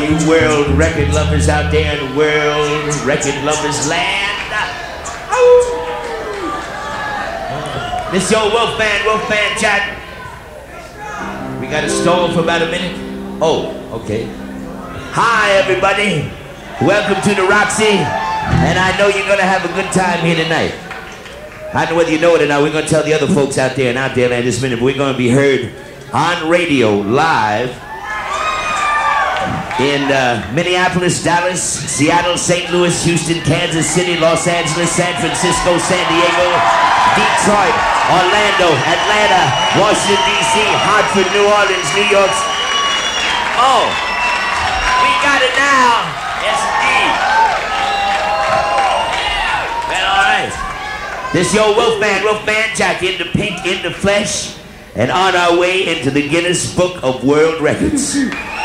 you world record lovers out there in world record lovers land. This your Wolfman chat. We got to stall for about a minute. Oh, okay. Hi, everybody. Welcome to the Roxy. And I know you're going to have a good time here tonight. I don't know whether you know it or not. We're going to tell the other folks out there and out there in this minute, but we're going to be heard on radio live in Minneapolis, Dallas, Seattle, St. Louis, Houston, Kansas City, Los Angeles, San Francisco, San Diego, Detroit, Orlando, Atlanta, Washington, D.C., Hartford, New Orleans, New York. Oh, we got it now. Yes, indeed. Well, all right. This your Wolfman Jack in the pink, in the flesh, and on our way into the Guinness Book of World Records.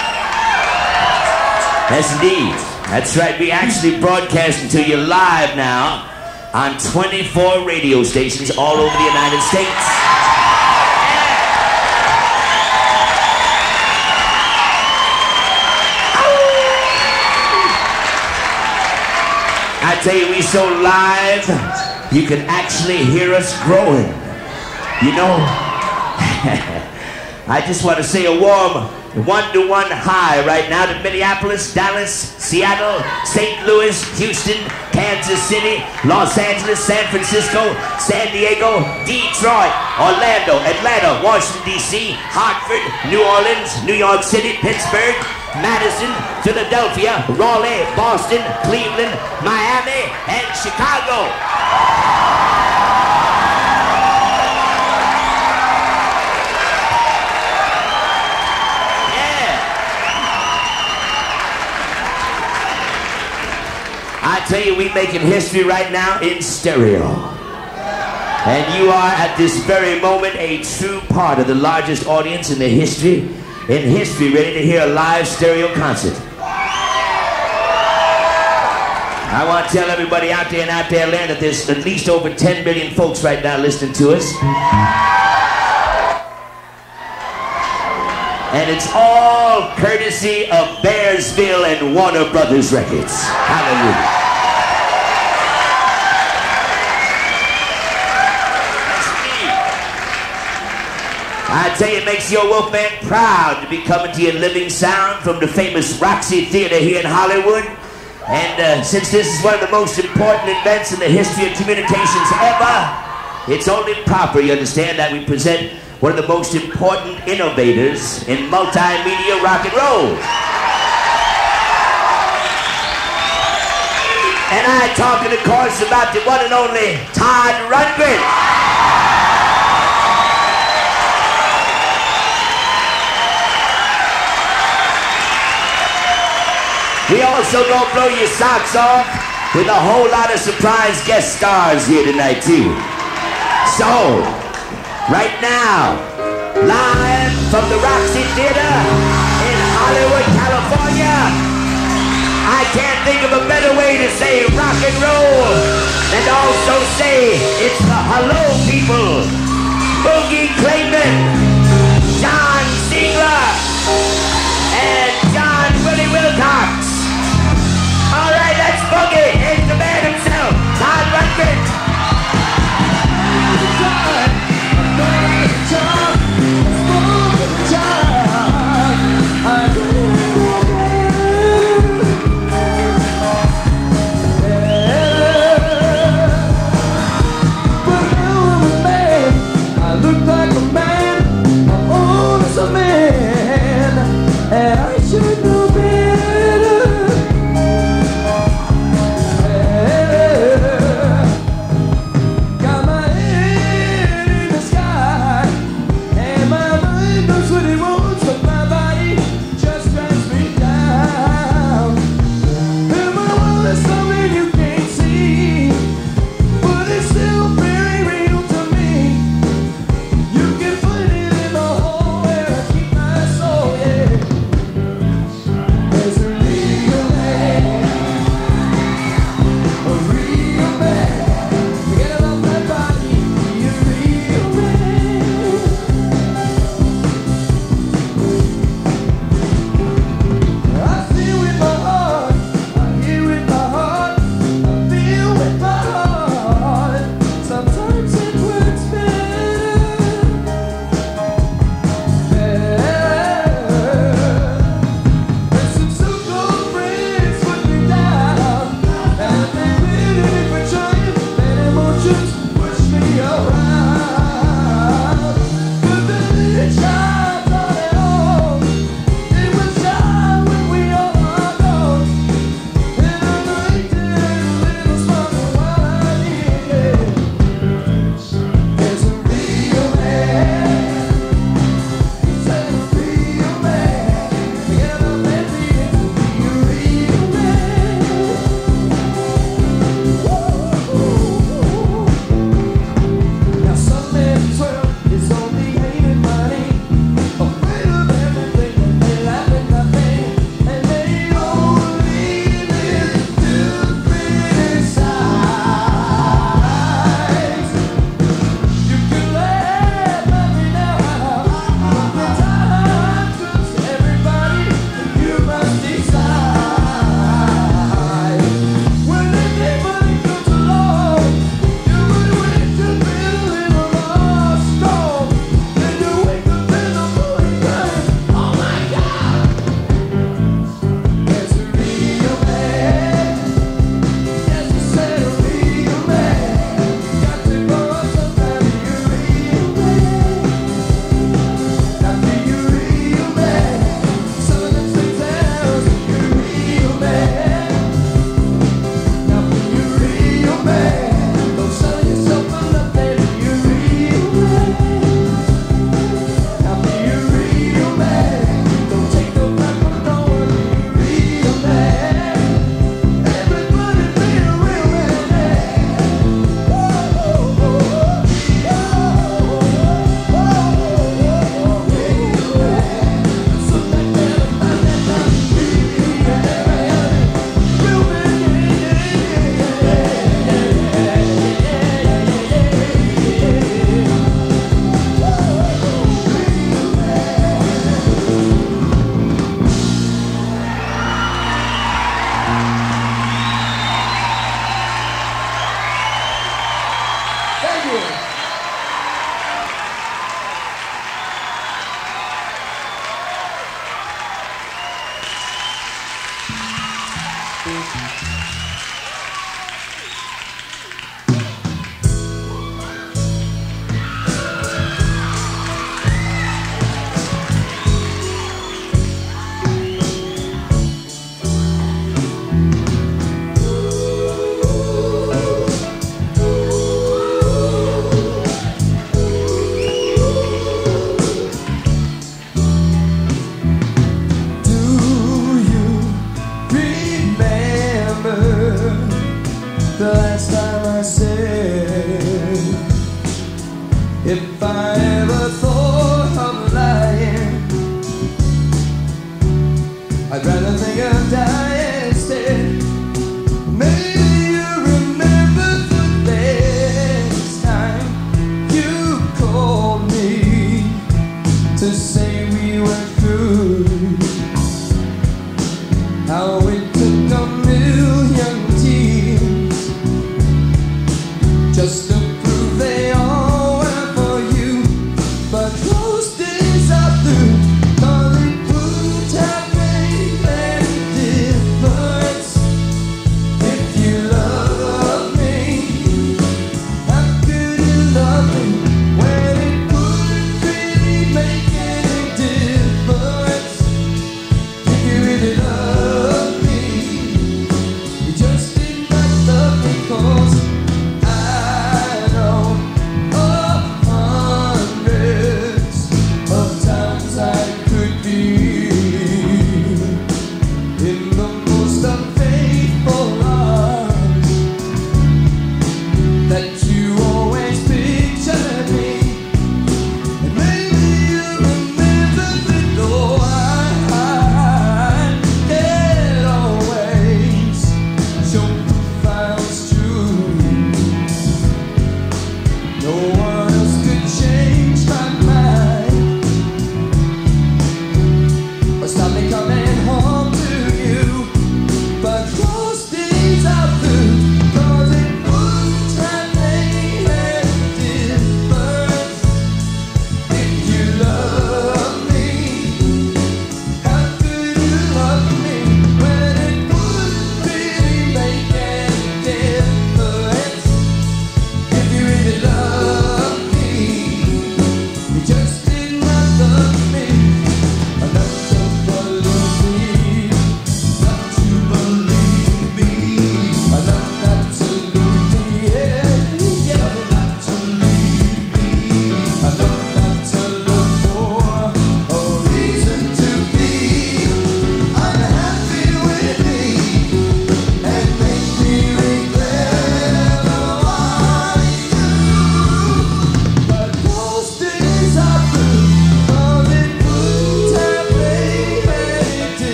Yes, indeed. That's right. We actually broadcasting to you live now on 24 radio stations all over the United States. I tell you, we so live, you can actually hear us growing. You know, I just want to say a warm 1-to-1 hi right now to Minneapolis, Dallas, Seattle, St. Louis, Houston, Kansas City, Los Angeles, San Francisco, San Diego, Detroit, Orlando, Atlanta, Washington, D.C., Hartford, New Orleans, New York City, Pittsburgh, Madison, Philadelphia, Raleigh, Boston, Cleveland, Miami, and Chicago. I tell you, we making history right now in stereo. And you are at this very moment a true part of the largest audience in history, ready to hear a live stereo concert. I want to tell everybody out there and out there land that there's at least over 10 million folks right now listening to us. And it's all courtesy of Bearsville and Warner Brothers Records. Hallelujah. I tell you, it makes your Wolfman proud to be coming to you in living sound from the famous Roxy Theatre here in Hollywood. And since this is one of the most important events in the history of communications ever, it's only proper, you understand, that we present one of the most important innovators in multimedia rock and roll. And I'm talking, of course, about the one and only Todd Rundgren. We also gonna blow your socks off with a whole lot of surprise guest stars here tonight, too. So, right now, live from the Roxy Theatre in Hollywood, California, I can't think of a better way to say rock and roll than to also say it's the hello people. Boogie Clayton, John Ziegler, and John Willie Wilcox. All right, let's boogie. Here's the man himself, Todd Rundgren. I look like a man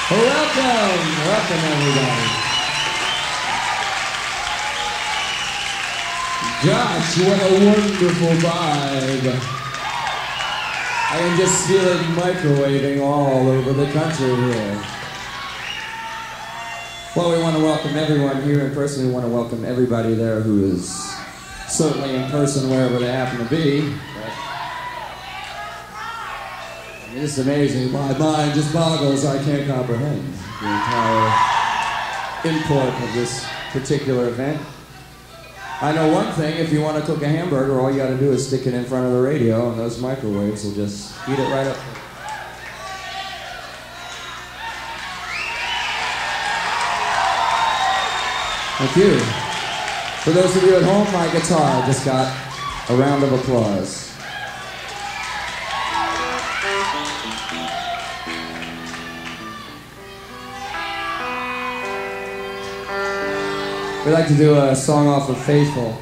Welcome everybody. Gosh, what a wonderful vibe. I can just feel it microwaving all over the country here. Well, we want to welcome everyone here in person. We want to welcome everybody there who is certainly in person wherever they happen to be. It's amazing. My mind just boggles. I can't comprehend the entire import of this particular event. I know one thing. If you want to cook a hamburger, all you got to do is stick it in front of the radio, and those microwaves will just heat it right up. Thank you. For those of you at home, my guitar just got a round of applause. We'd like to do a song off of Faithful.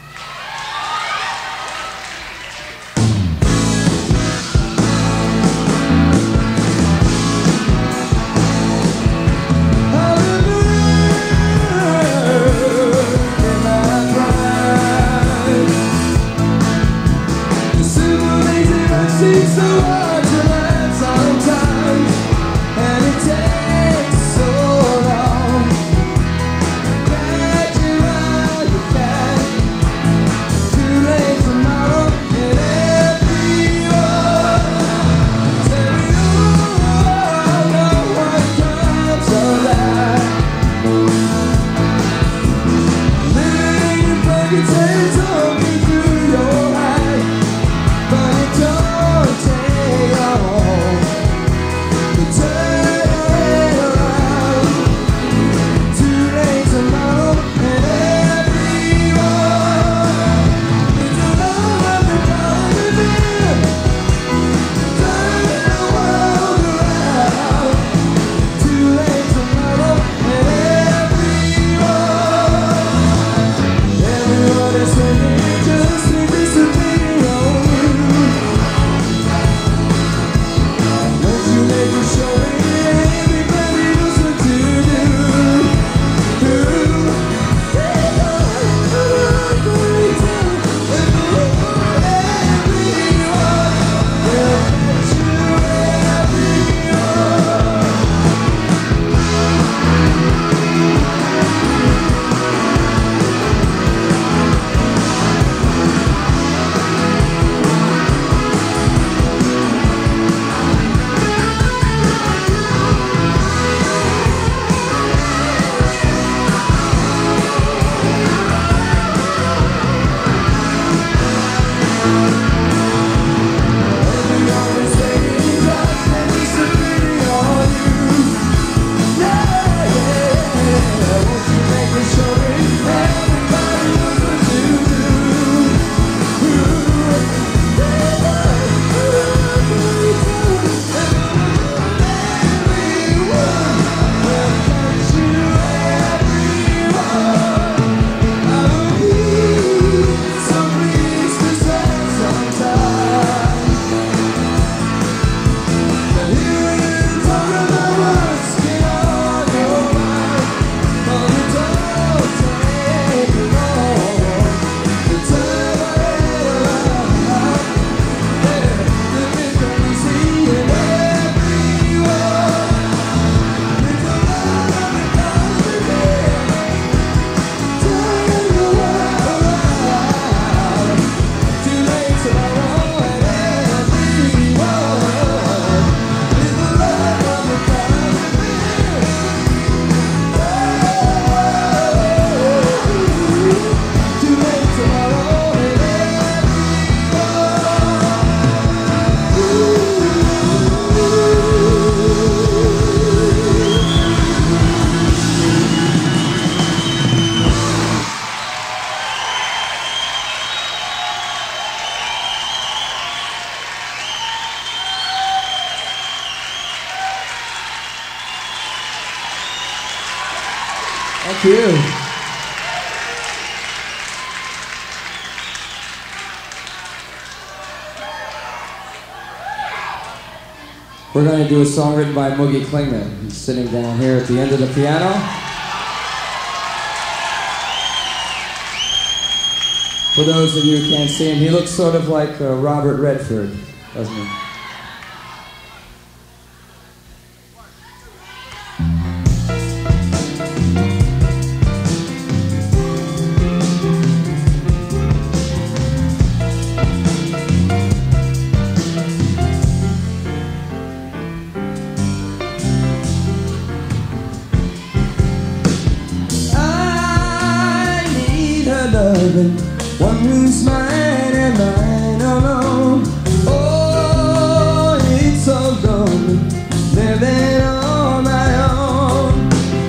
Thank you. We're going to do a song written by Moogie Klingman. He's sitting down here at the end of the piano. For those of you who can't see him, he looks sort of like Robert Redford, doesn't he? One who's mine and mine alone. Oh, it's so lonely living on my own.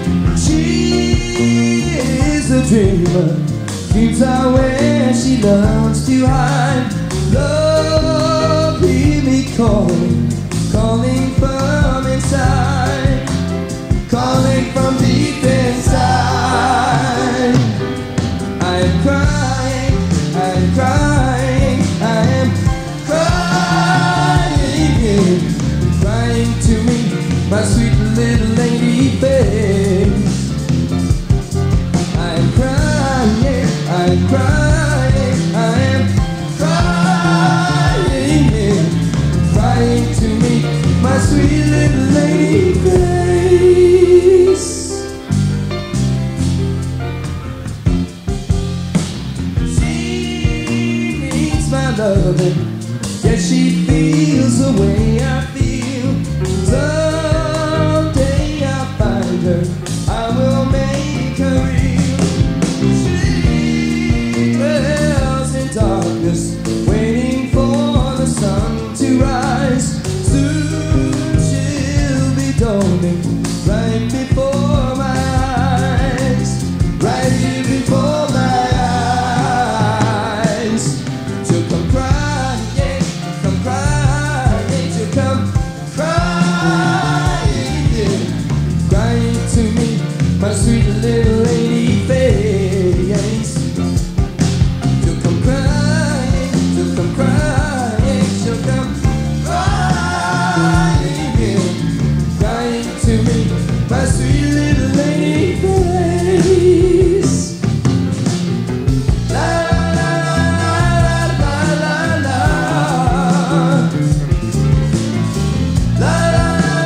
She is a dreamer, keeps her where she loves to hide. Love, hear me calling, calling from inside, calling from deep inside. I am crying, I am crying, I am crying, crying to me, my sweet little lady face. I am crying, I am crying, I am crying, crying to me, my sweet little lady face. Loving, yet she feels the way I feel. Someday I'll find her, I will make her real. She dwells in darkness, waiting for the sun to rise. Soon she'll be dawning, right before my eyes, right here before my eyes. My sweet little lady face. She'll come crying, she'll come crying, she'll come crying, crying to me, my sweet little lady face. La la la la la la la la.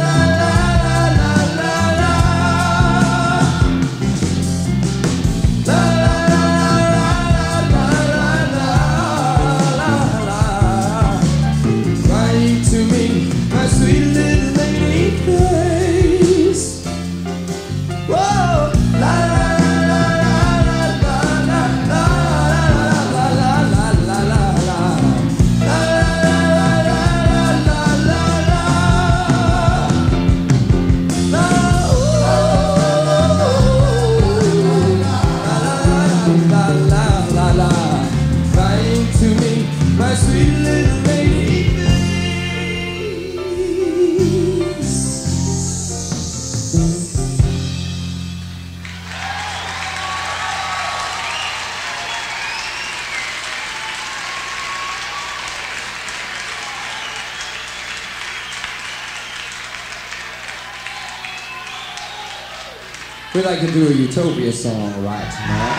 We'd like to do a Utopia song right now.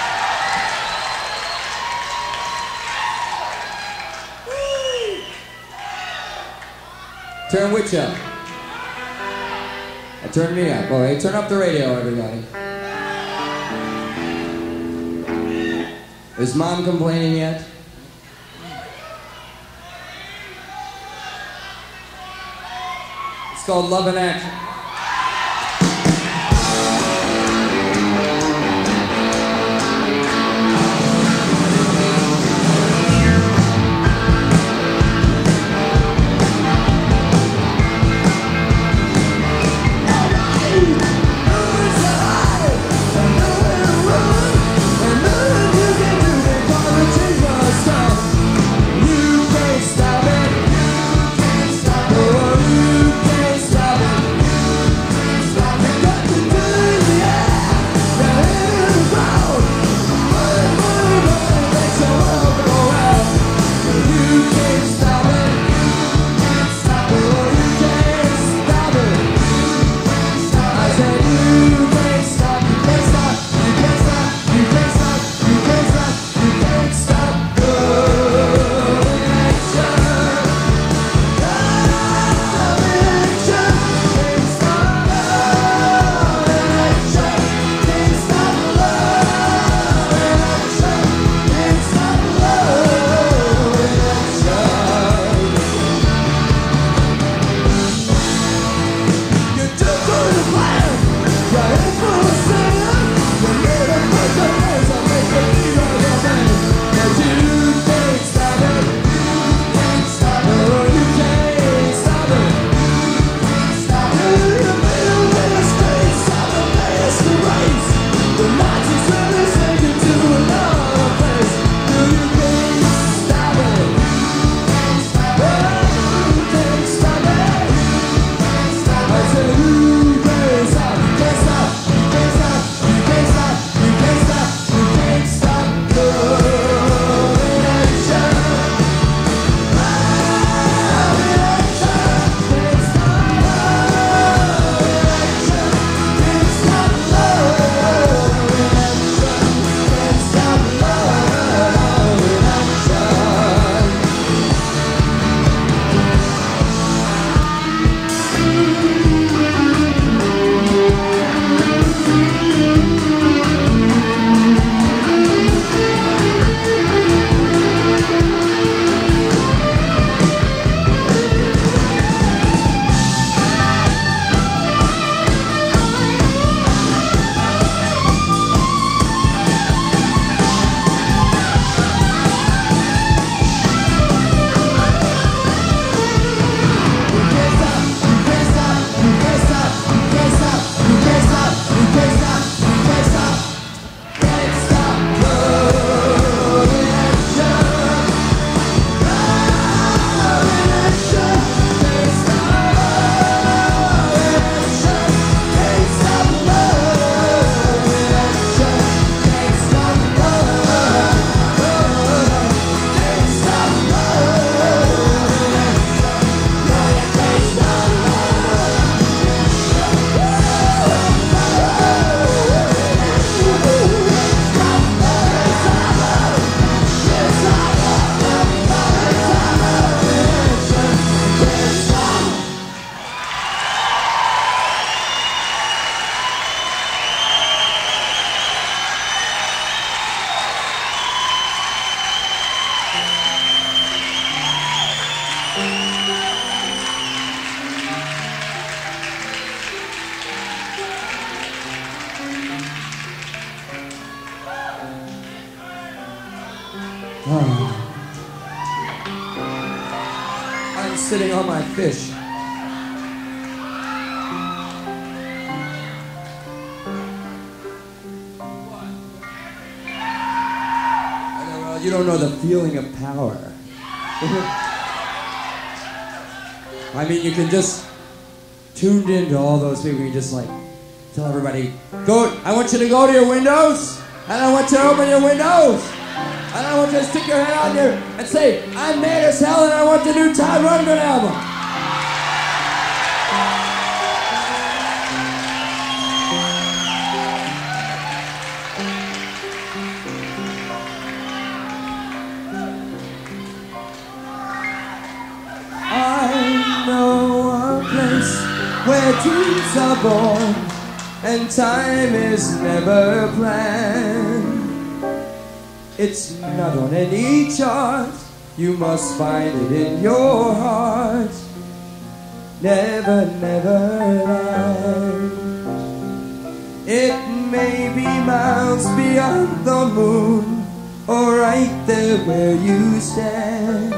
Turn which up? Turn me up. Oh, hey, turn up the radio, everybody. Is Mom complaining yet? It's called Love in Action. Stop it. I'm sitting on my fish. You don't know the feeling of power. I mean, you can just tuned into all those people. You just like tell everybody, go. I want you to go to your windows, and I want you to open your windows, and I want you to stick your head out there and say, I'm mad as hell, and I want the new Todd Rundgren album. Where dreams are born and time is never planned. It's not on any chart, you must find it in your heart. Never, never land. It may be miles beyond the moon, or right there where you stand.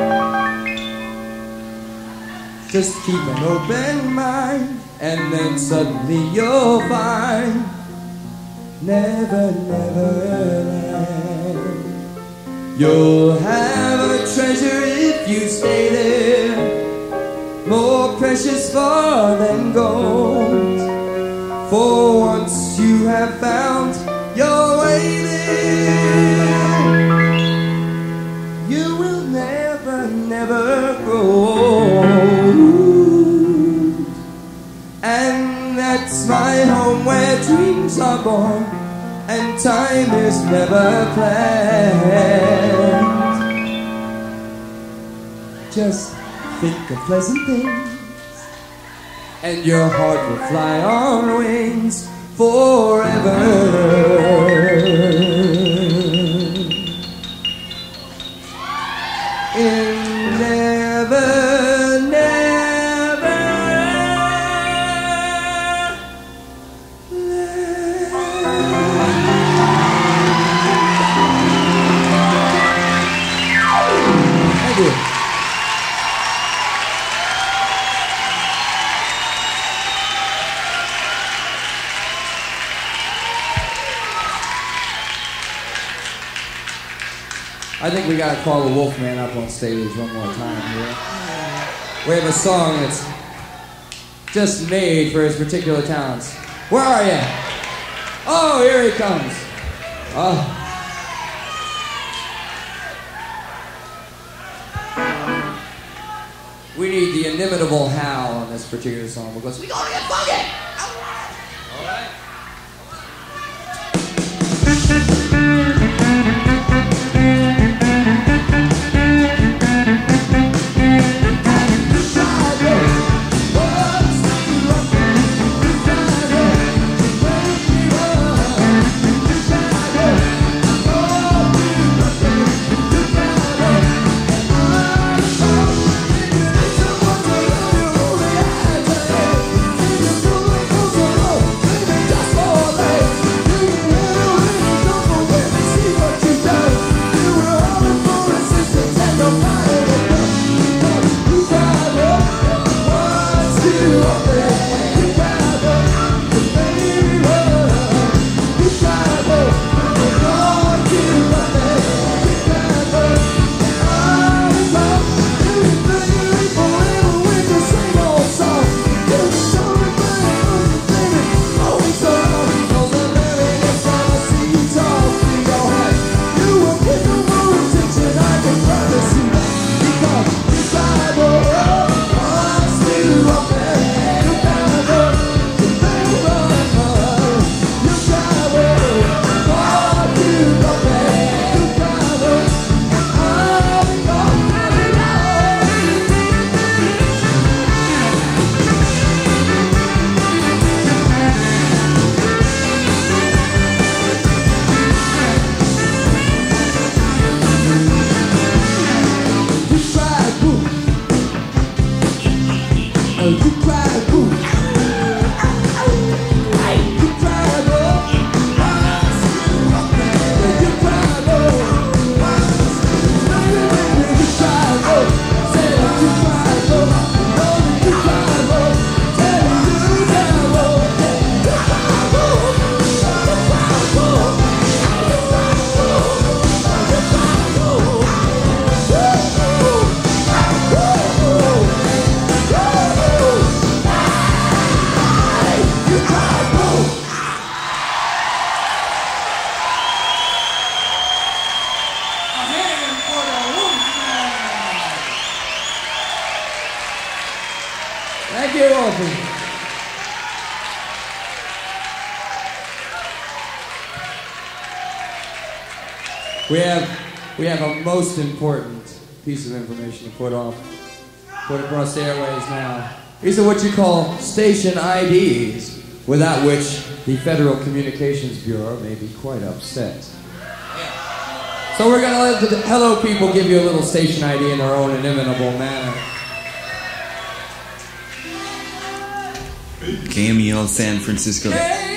Just keep an open mind, and then suddenly you'll find never, never land. You'll have a treasure if you stay there, more precious far than gold. For once you have found your way there, you will never, never grow. And that's my home where dreams are born and time is never planned. Just think of pleasant things and your heart will fly on wings forever. In never, never Thank you. I think we gotta call the Wolfman up on stage one more time here. We have a song that's just made for his particular talents. Where are you? Oh, here he comes. Oh. We need the inimitable Hal on this particular song because we gonna get funky! All right. Thank you. you, Wolfman. We have a most important piece of information to put across the airways now. These are what you call station IDs, without which the Federal Communications Bureau may be quite upset. So we're going to let the hello people give you a little station ID in their own inimitable manner. KMEL San Francisco.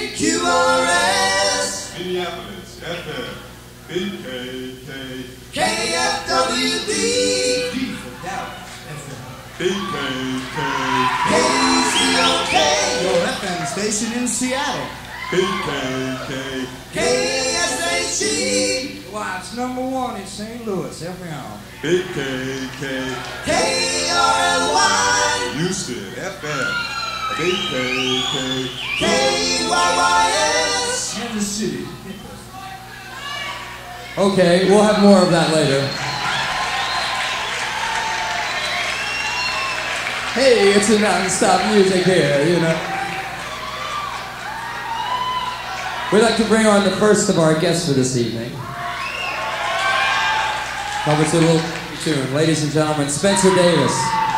KQRS Minneapolis FM BKK KFWD D for Dallas FM BKK KCOK your FM station in Seattle BKK KSHE why it's #1 in St. Louis FM BKK KRLY Houston FM BKK KYYS Kansas City. Okay, we'll have more of that later. Hey, it's a non-stop music here, you know. We'd like to bring on the first of our guests for this evening. Come to a little tune. Ladies and gentlemen, Spencer Davis.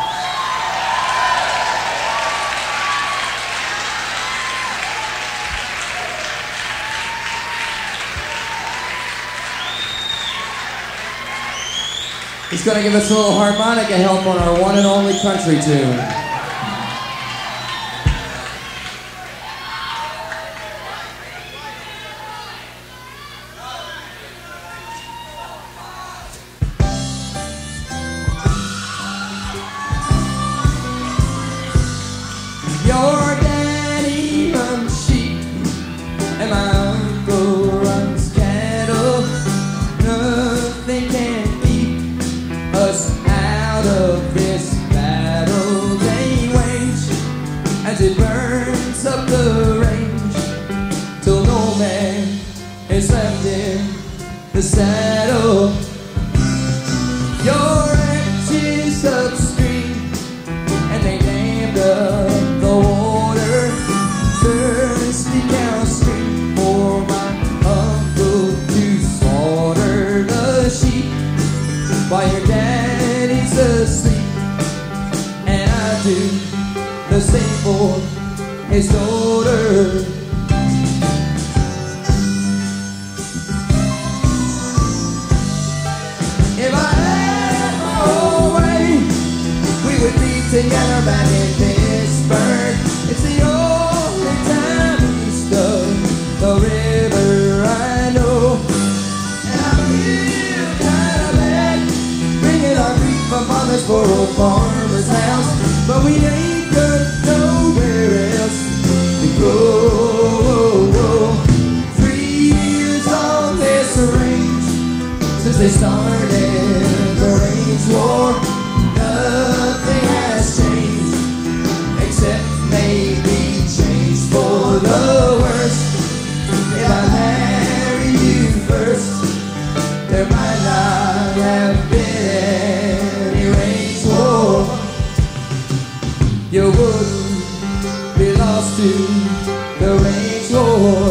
He's going to give us a little harmonica help on our one and only country tune. Your daddy runs sheep, and my uncle runs cattle. Nothing can keep us out of this battle they wage, as it burns up the range, till no man is left in the saddle. Your ranch is upstream, and they dammed up the water. Thirsty cows scream for my uncle to slaughter the sheep, while your daddy's asleep, and I do the same for his daughter. If I had my own way, we would be together back in Pittsburgh. It's the only time east of the river I know. And I feel kinda bad bringing our grief upon this poor old farmer's house, but we ain't got nowhere else to go. 3 years on this range since they started the range war. Nothing has changed, except maybe change for the worse. If I marry you first, there might not have been any range war. You wouldn't be lost to the range war.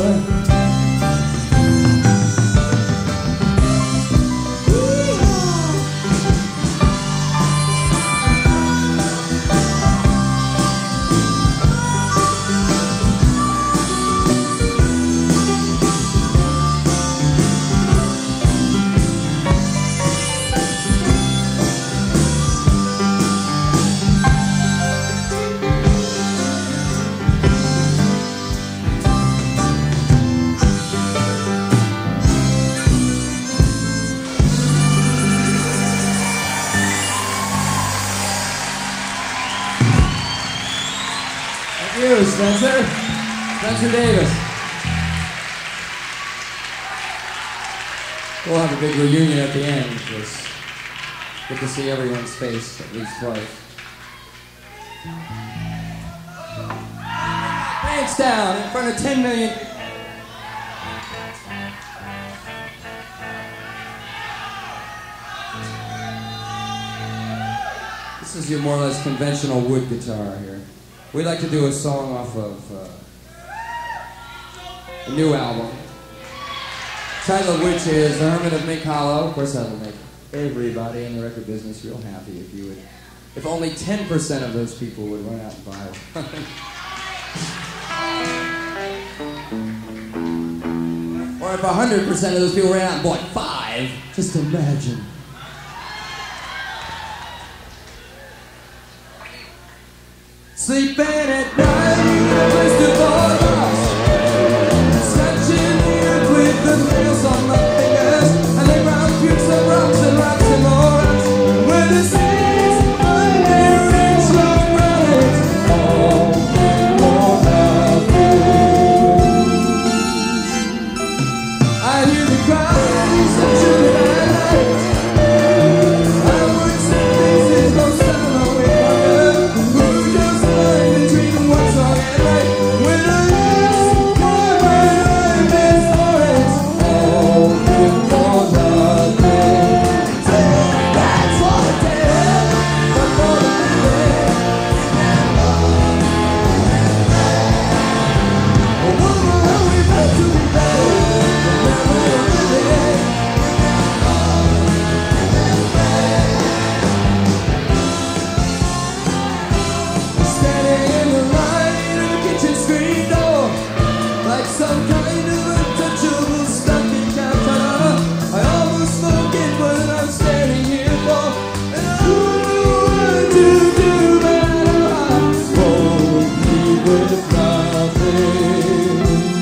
Spencer Davis. We'll have a big reunion at the end. Just get to see everyone's face at least twice. Bandstand in front of 10 million. This is your more or less conventional wood guitar here. We'd like to do a song off of a new album, title of which is The Hermit of Mink Hollow. Of course, that'll make everybody in the record business real happy if only 10% of those people would run out and buy one. Or if 100% of those people ran out and bought 5, just imagine. Sleeping at night, first of all, touching the earth with the nails on my fingers, and the ground pukes of rocks and rocks and more rocks. Where the seas find their rich love brothers, all in more nothing. I hear the cries of children at night. I would see faces go silent with hunger. Who just lie between what's wrong and right? When I ask for my life is forest, all in for nothing. Say that's for the dead, but for the living. Oh, what will we meant to be better? Never living. Standing in the light of the kitchen screen door, like some kind of untouchable stocking cap. I almost forget what I'm standing here for, and I don't know what to do, but I won't leave with nothing.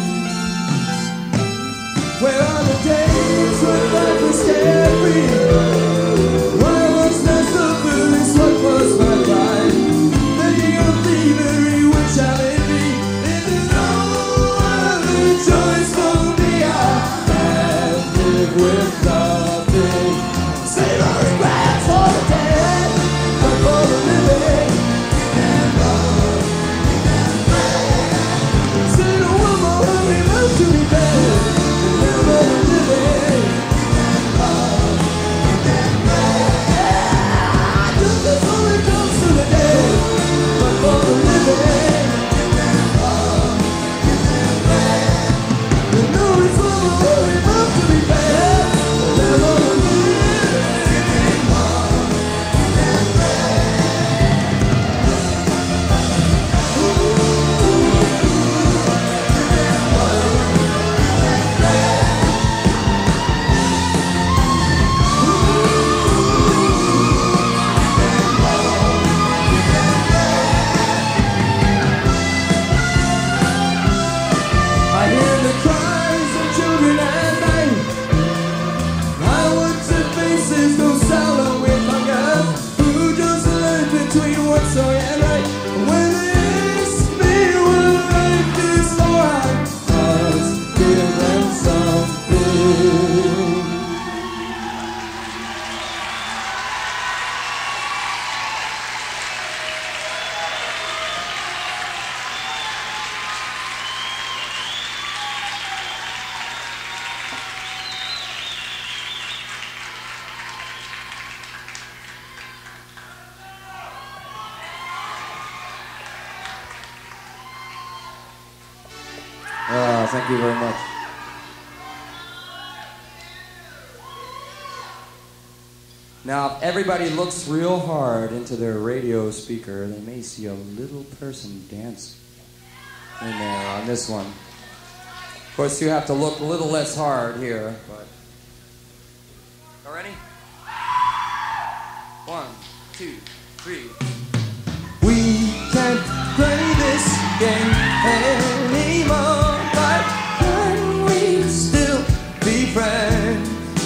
Where are the days when life was carefree? Why was there so foolish? What was my life? Thinking of thievery, which shall it be? If there's no other choice for me, I can't live with nothing. Say my regrets for the dead, but for the living. Say no one more hurry, love to be better, never living. Just before it comes to the dead, but for the living. You know it's one more hurry, love to be better, never living. I hear the cries of children at night. I watch their faces go sour with hunger. Who just learned between what's wrong and right? When they ask me what life is for, I must give them something. Thank you very much. Now, if everybody looks real hard into their radio speaker, they may see a little person dance in there on this one. Of course, you have to look a little less hard here, but... All ready? 1, 2, 3. We can't play this game anymore, but can we still be friends?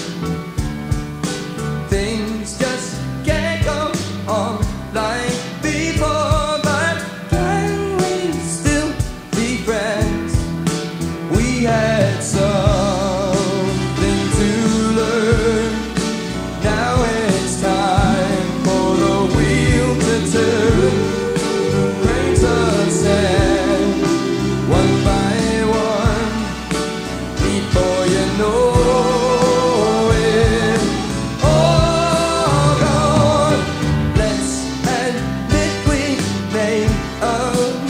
Things just can't go on like before, but can we still be friends? We had something to learn. Now it's time for the wheel to turn. Grains of sand, one by one, before you know it, all gone. Let's admit we made a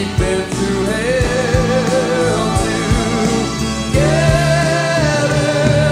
we've been through hell together.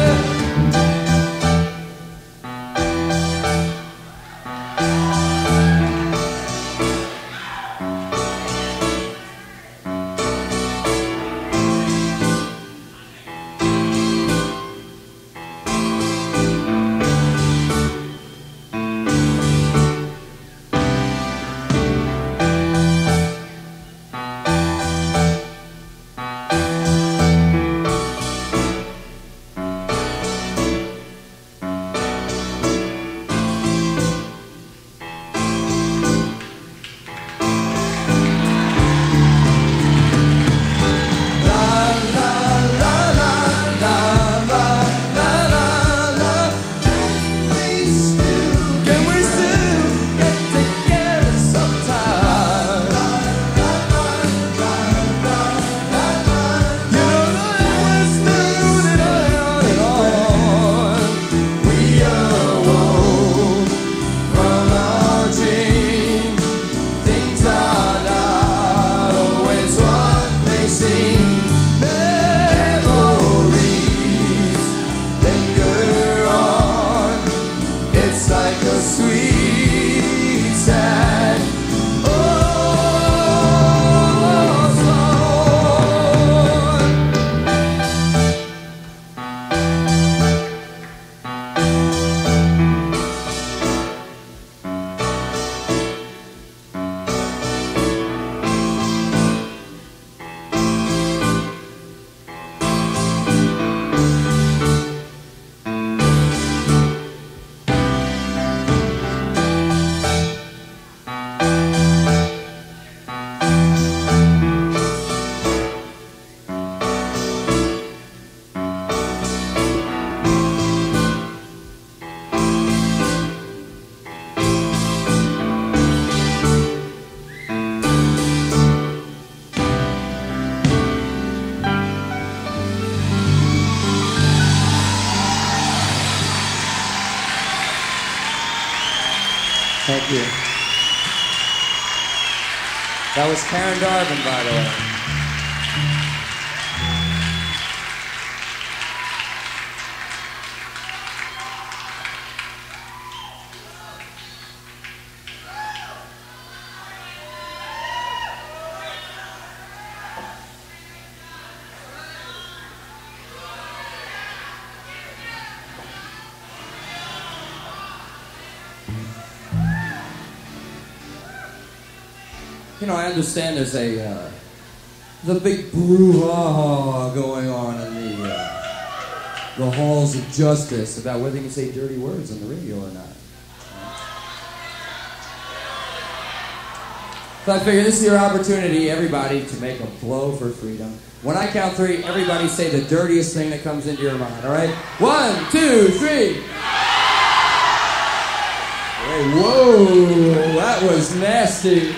Thank you. That was Karen Darvin, by the way. You know, I understand there's the big brouhaha going on in the halls of justice about whether you can say dirty words on the radio or not. So I figure this is your opportunity, everybody, to make a blow for freedom. When I count three, everybody say the dirtiest thing that comes into your mind, all right? 1, 2, 3. Hey, whoa, that was nasty.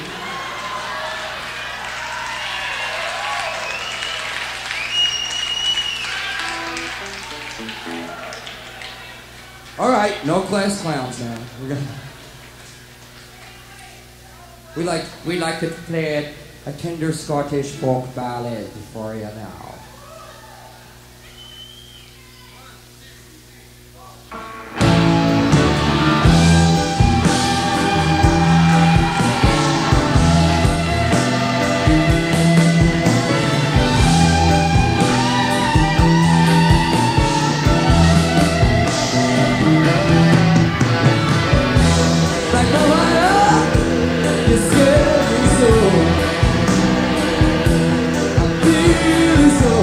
All right, no class clowns now. We like to play a tender Scottish folk ballad for you now. So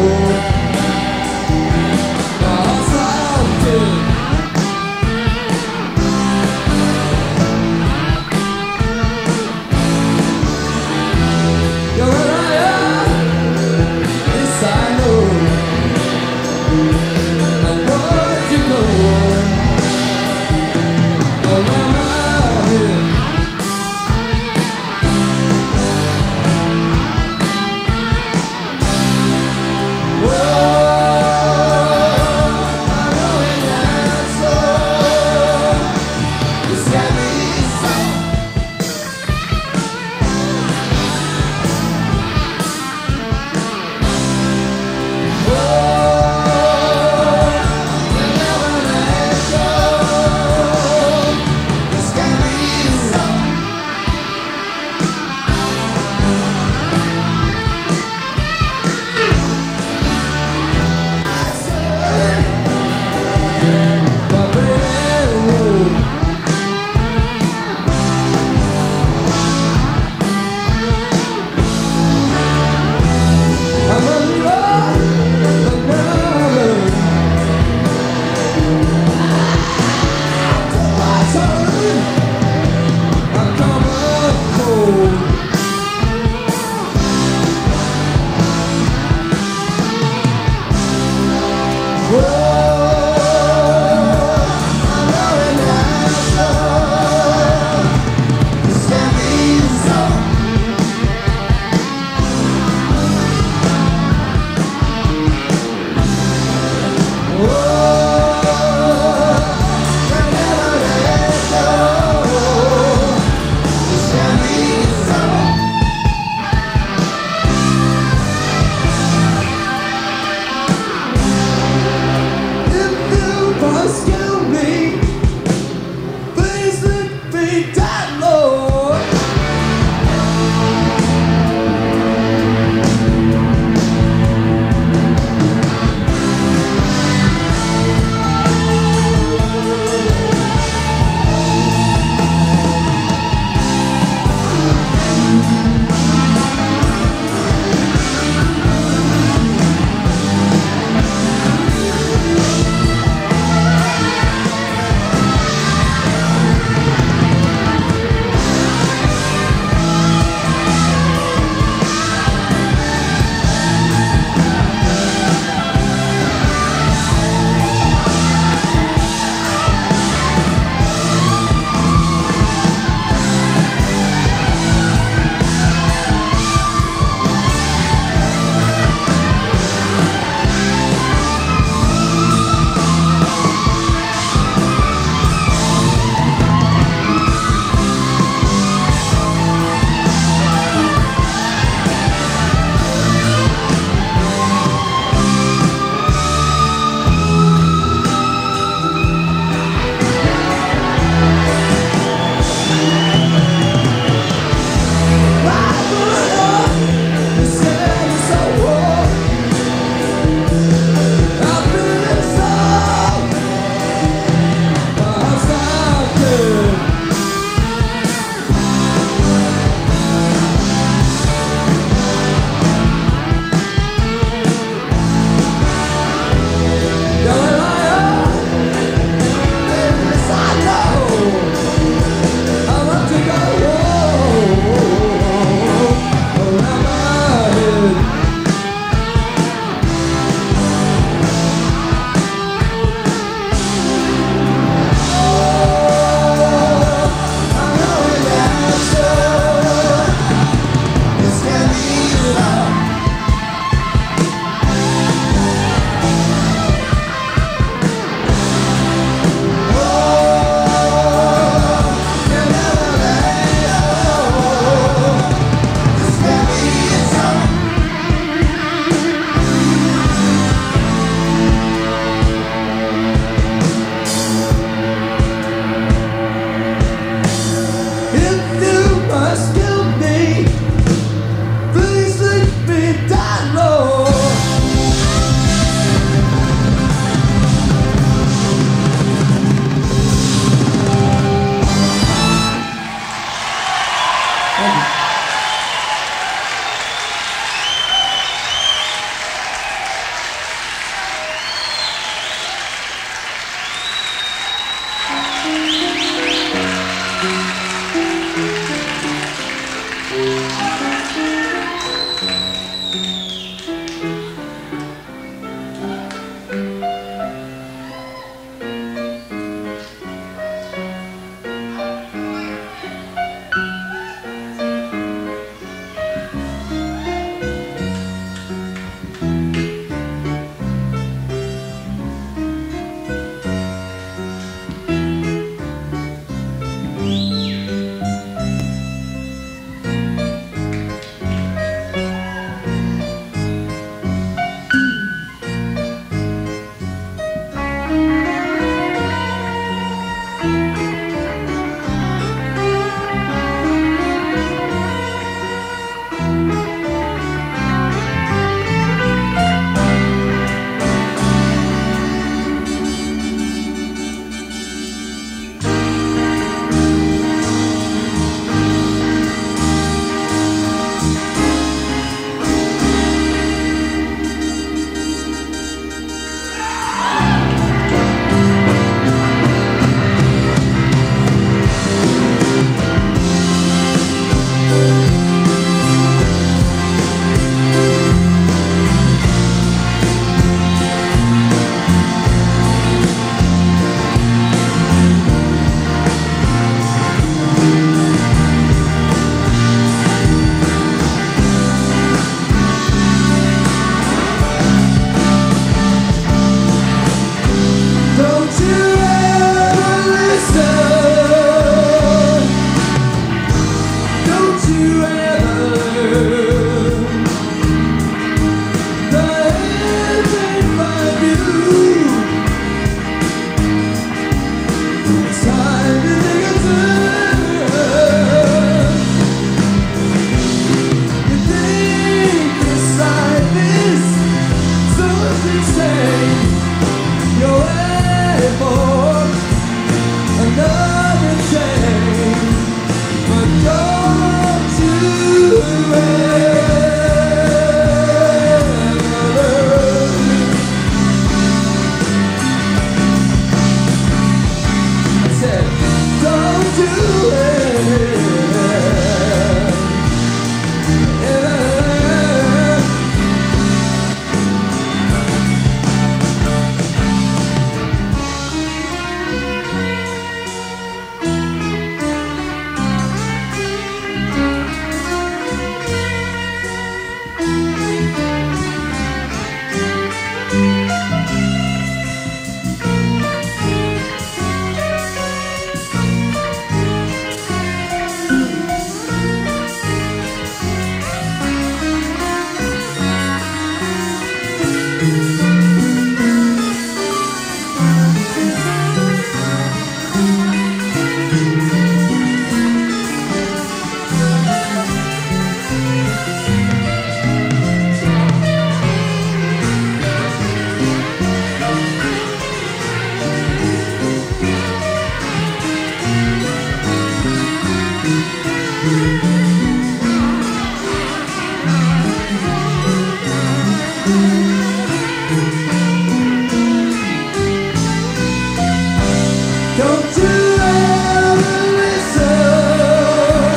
Don't you ever listen.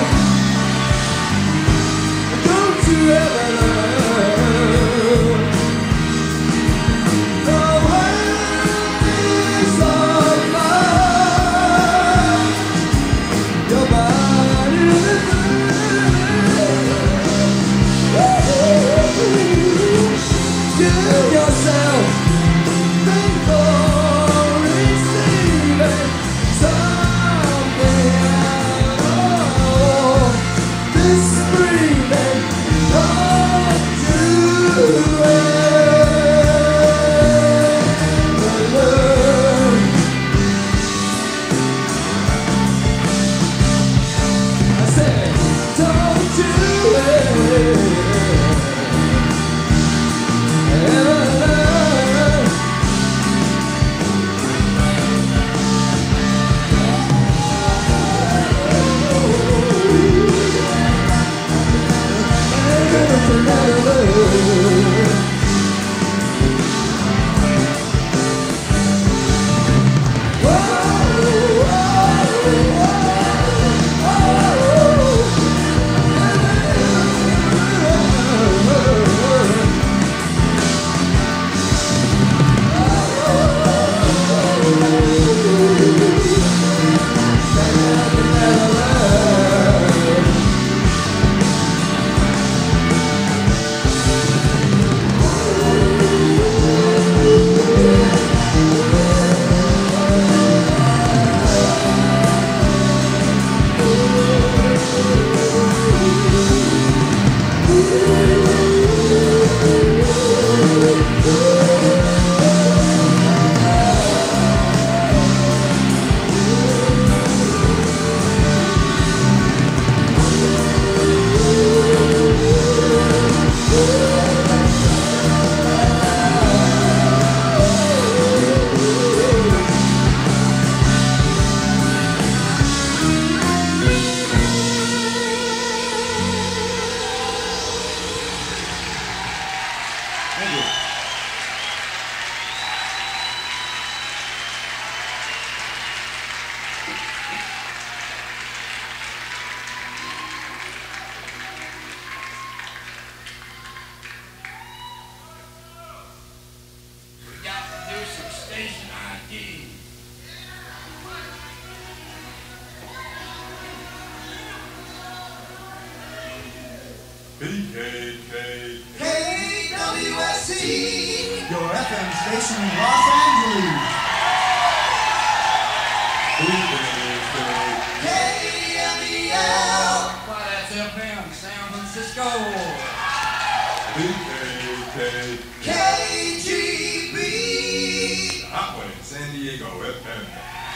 Don't you ever learn. The ways of life. Your body is give yourself before receiving something. This breathing don't you ever learn. I said, don't you ever learn. KWSC, your FM station in Los Angeles. KMEL, why that's FM, San Francisco. KGB, Hotway, San Diego FM.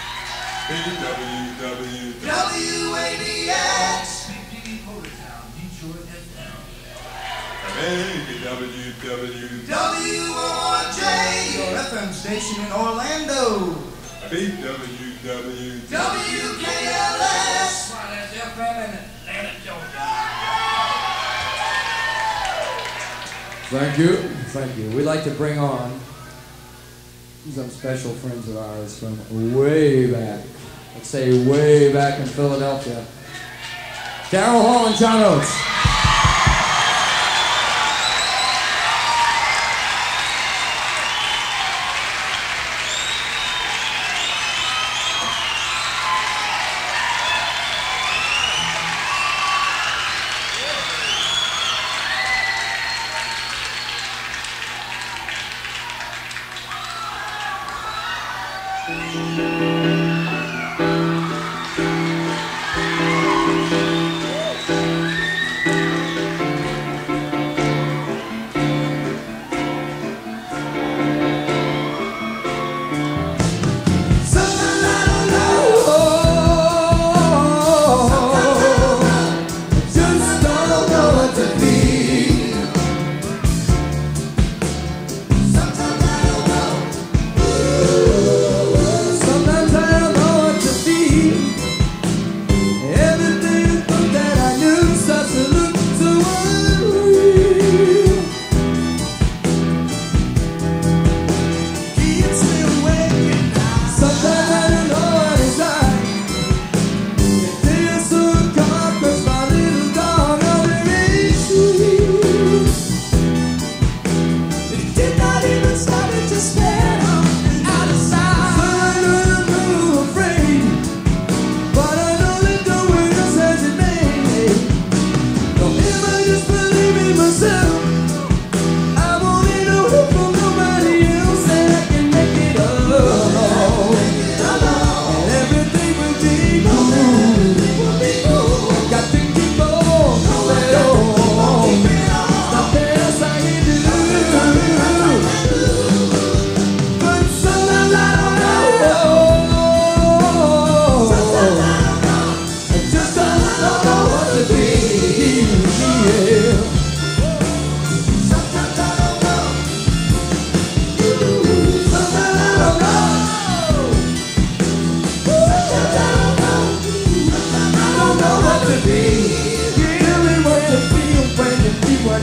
WADX, WORJ, your FM station in Orlando. WKLS, why that's FM in Atlanta, Georgia. Thank you, thank you. We'd like to bring on some special friends of ours from way back. Let's say way back in Philadelphia. Daryl Hall and John Oates.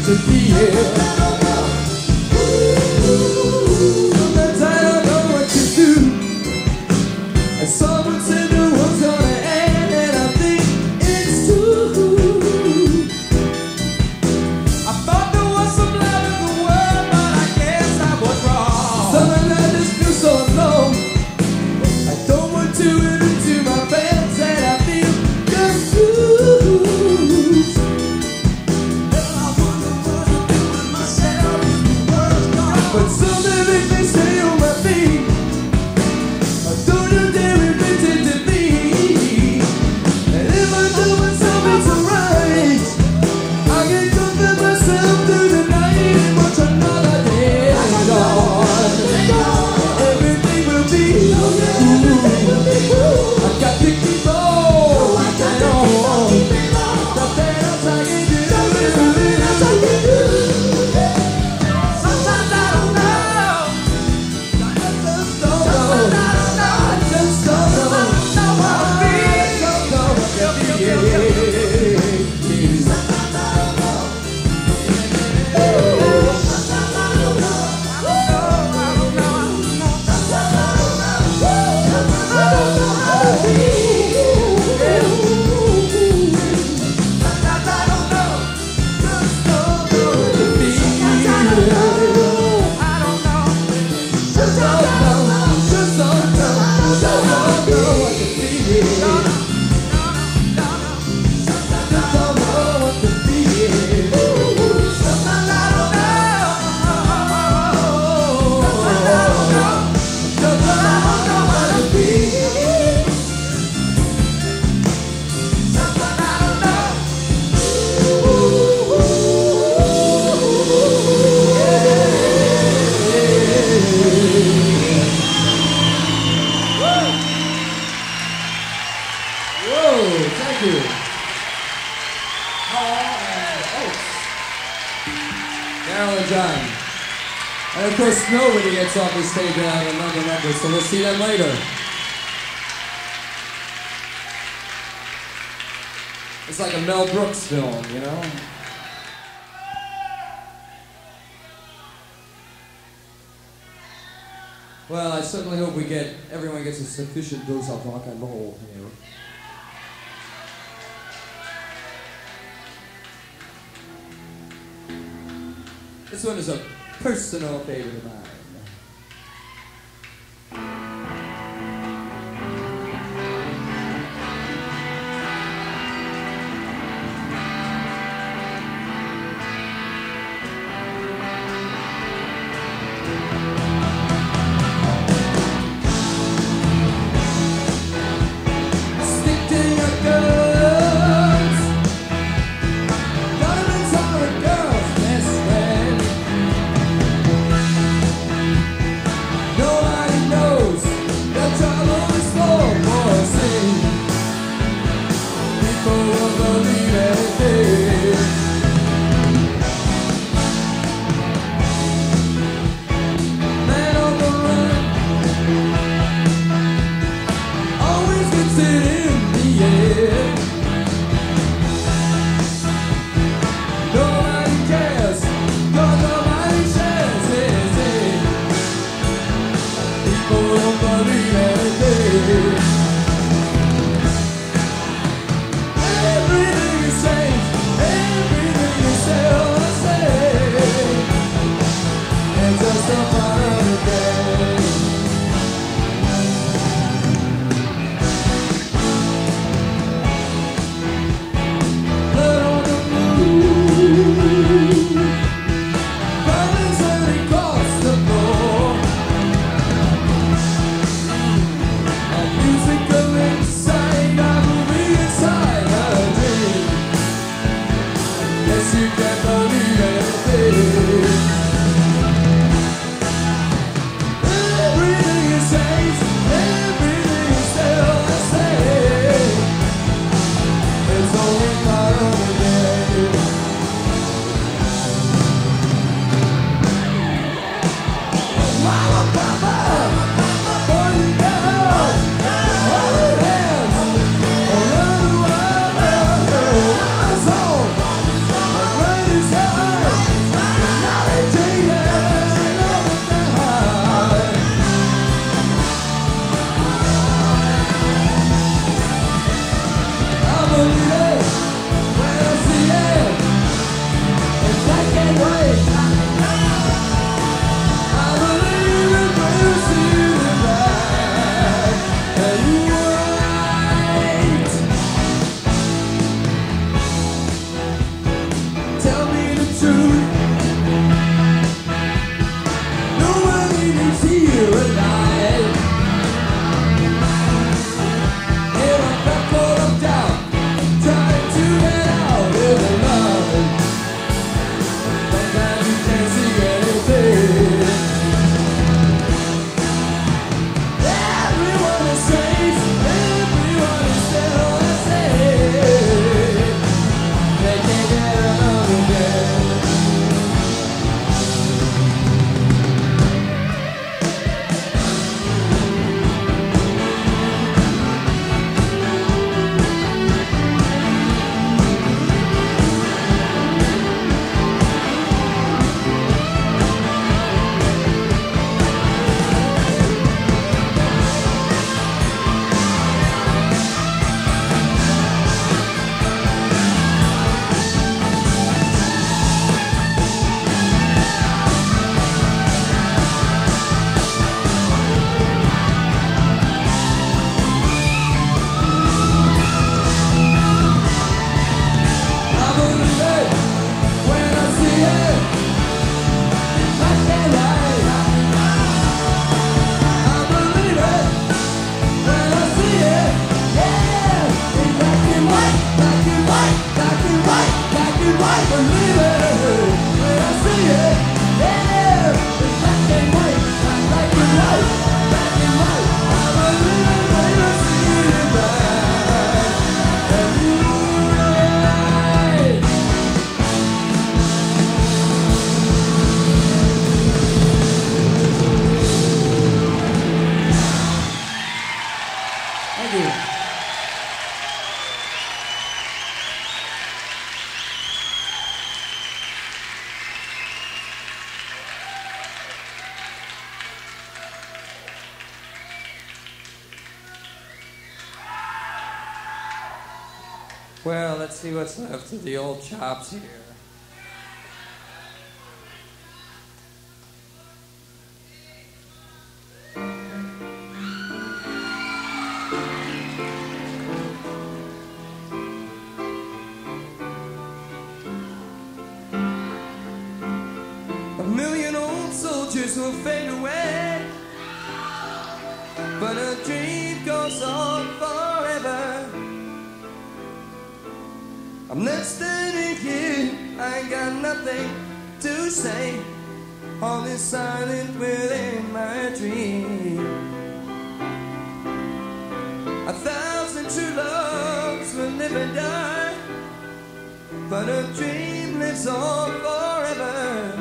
to be here. Sometimes I don't know what to do. And someone said the world's gonna end, and I think it's true. I thought there was some love in the world, but I guess I was wrong. Sometimes I just feel so alone. I don't want to admit to my friends that I feel confused. And I wonder what I'll do with myself if the world's gone. But something makes me stay on my feet. Don't you dare admit it to me. And if I do myself it's alright, I can comfort myself through the night and watch another day dawn. Everything will be cool. I got to keep on. Nothing else I can do. Sometimes I don't know. I just don't know. I just don't know. I don't know what to And of course, nobody gets off the stage without another number, so we'll see them later. It's like a Mel Brooks film, you know? Well, I certainly hope everyone gets a sufficient dose of rock and roll here. This one is a personal favorite of mine. Stick to your guns. Diamonds are a girl's best friend. Well, let's see what's left of the old chops here. A million old soldiers will fade away, but a dream goes on forever. I'm not standing here, I ain't got nothing to say. All is silent within my dream. 1,000 true loves will live and die, but a dream lives on forever.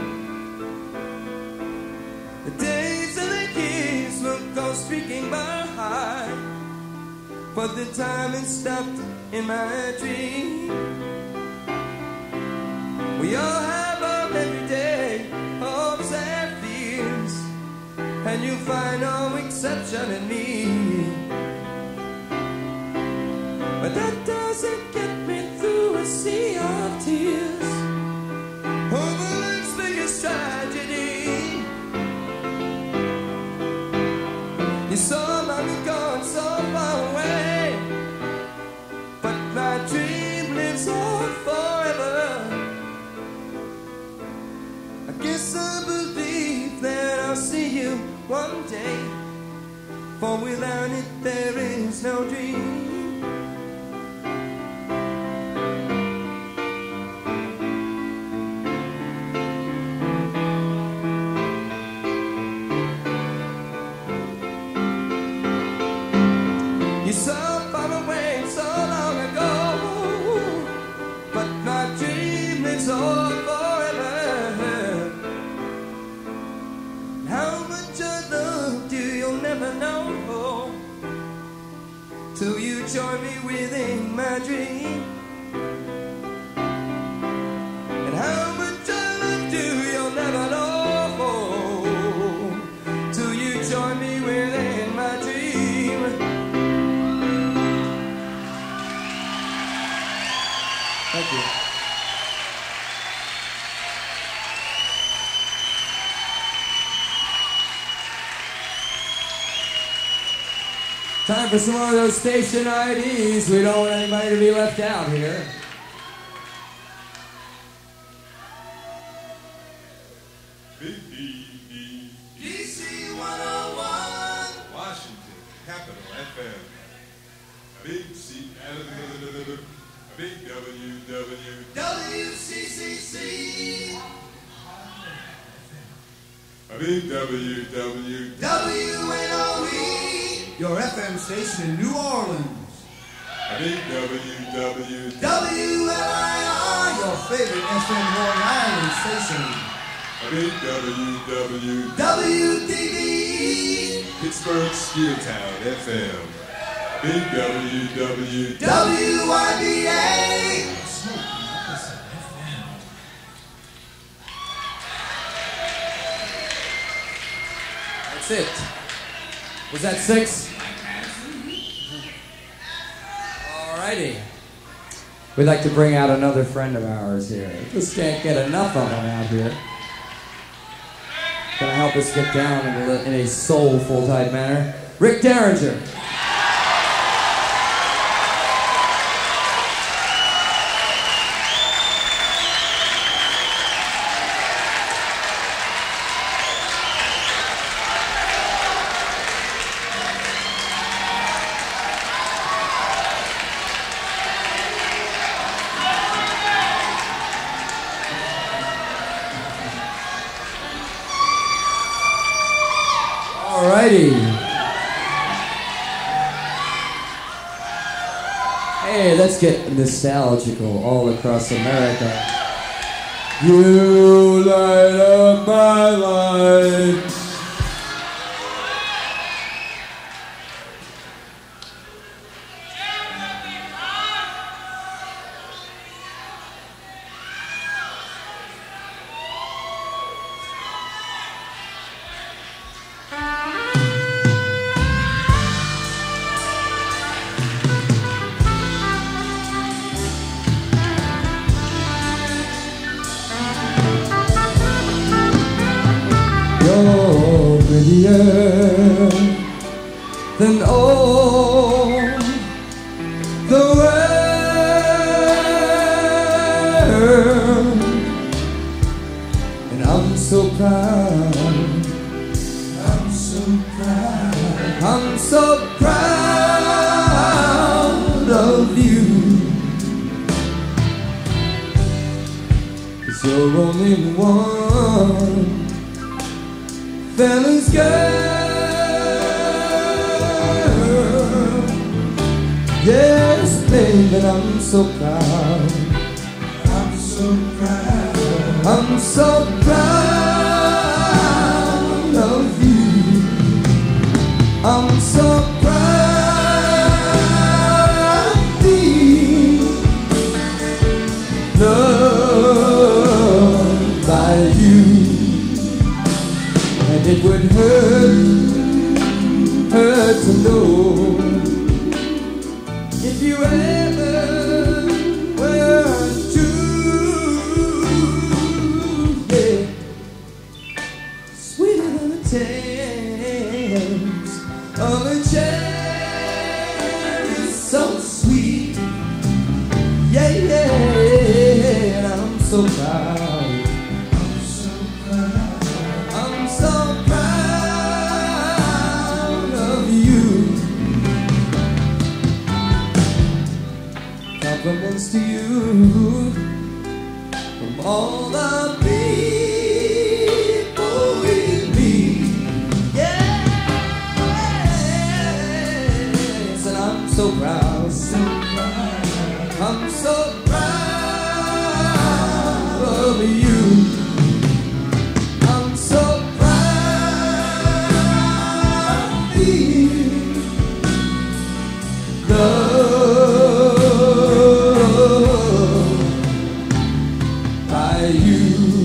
The days and the years will go streaking by, but the time is stopped in my dream. We all have our everyday hopes and fears, and you'll find no exception in me. But that doesn't get me through a sea of tears over life's biggest tragedy. You're so long ago and so far away, but my dream lives on forever. I guess I believe that I'll see you one day, for without it there is no dream. You're so far away, so long ago, but my dream lives on forever. How much I loved you, you'll never know till you join me within my dream. And how much I loved you, you'll never know till you join me within my dream. Thank you. Time for some more of those station IDs. We don't want anybody to be left out here. DC 101, Washington, Capital FM. Big C, Big WW, WCCC, Big WW, WNOE, your FM station in New Orleans. Big WW, WLIR, your favorite FM Long Island station. Big WW, WDB, Pittsburgh Steeltown FM. Big WW, WIBA. That's it. Was that 6? Alrighty. We'd like to bring out another friend of ours here. Just can't get enough of him out here. Gonna help us get down in a soulful type manner. Rick Derringer. Alrighty. Hey, let's get nostalgical all across America. You light up my life. prettier than all the world. And I'm so proud, I'm so proud, I'm so proud of you. 'Cause you're only one fella's girl. Yes, baby, I'm so proud, I'm so proud, I'm so proud of you. I'm so proud of thee, loved by you. And it would hurt to know if you ever were true, yeah. Sweeter than a taste of a cherry, so sweet, yeah, yeah. And I'm so proud, I'm so proud, I'm so proud of you. Compliments to you from all the people we meet. Yes, and I'm so proud, so proud, I'm so proud of you. I'm so proud of you. Loved by you.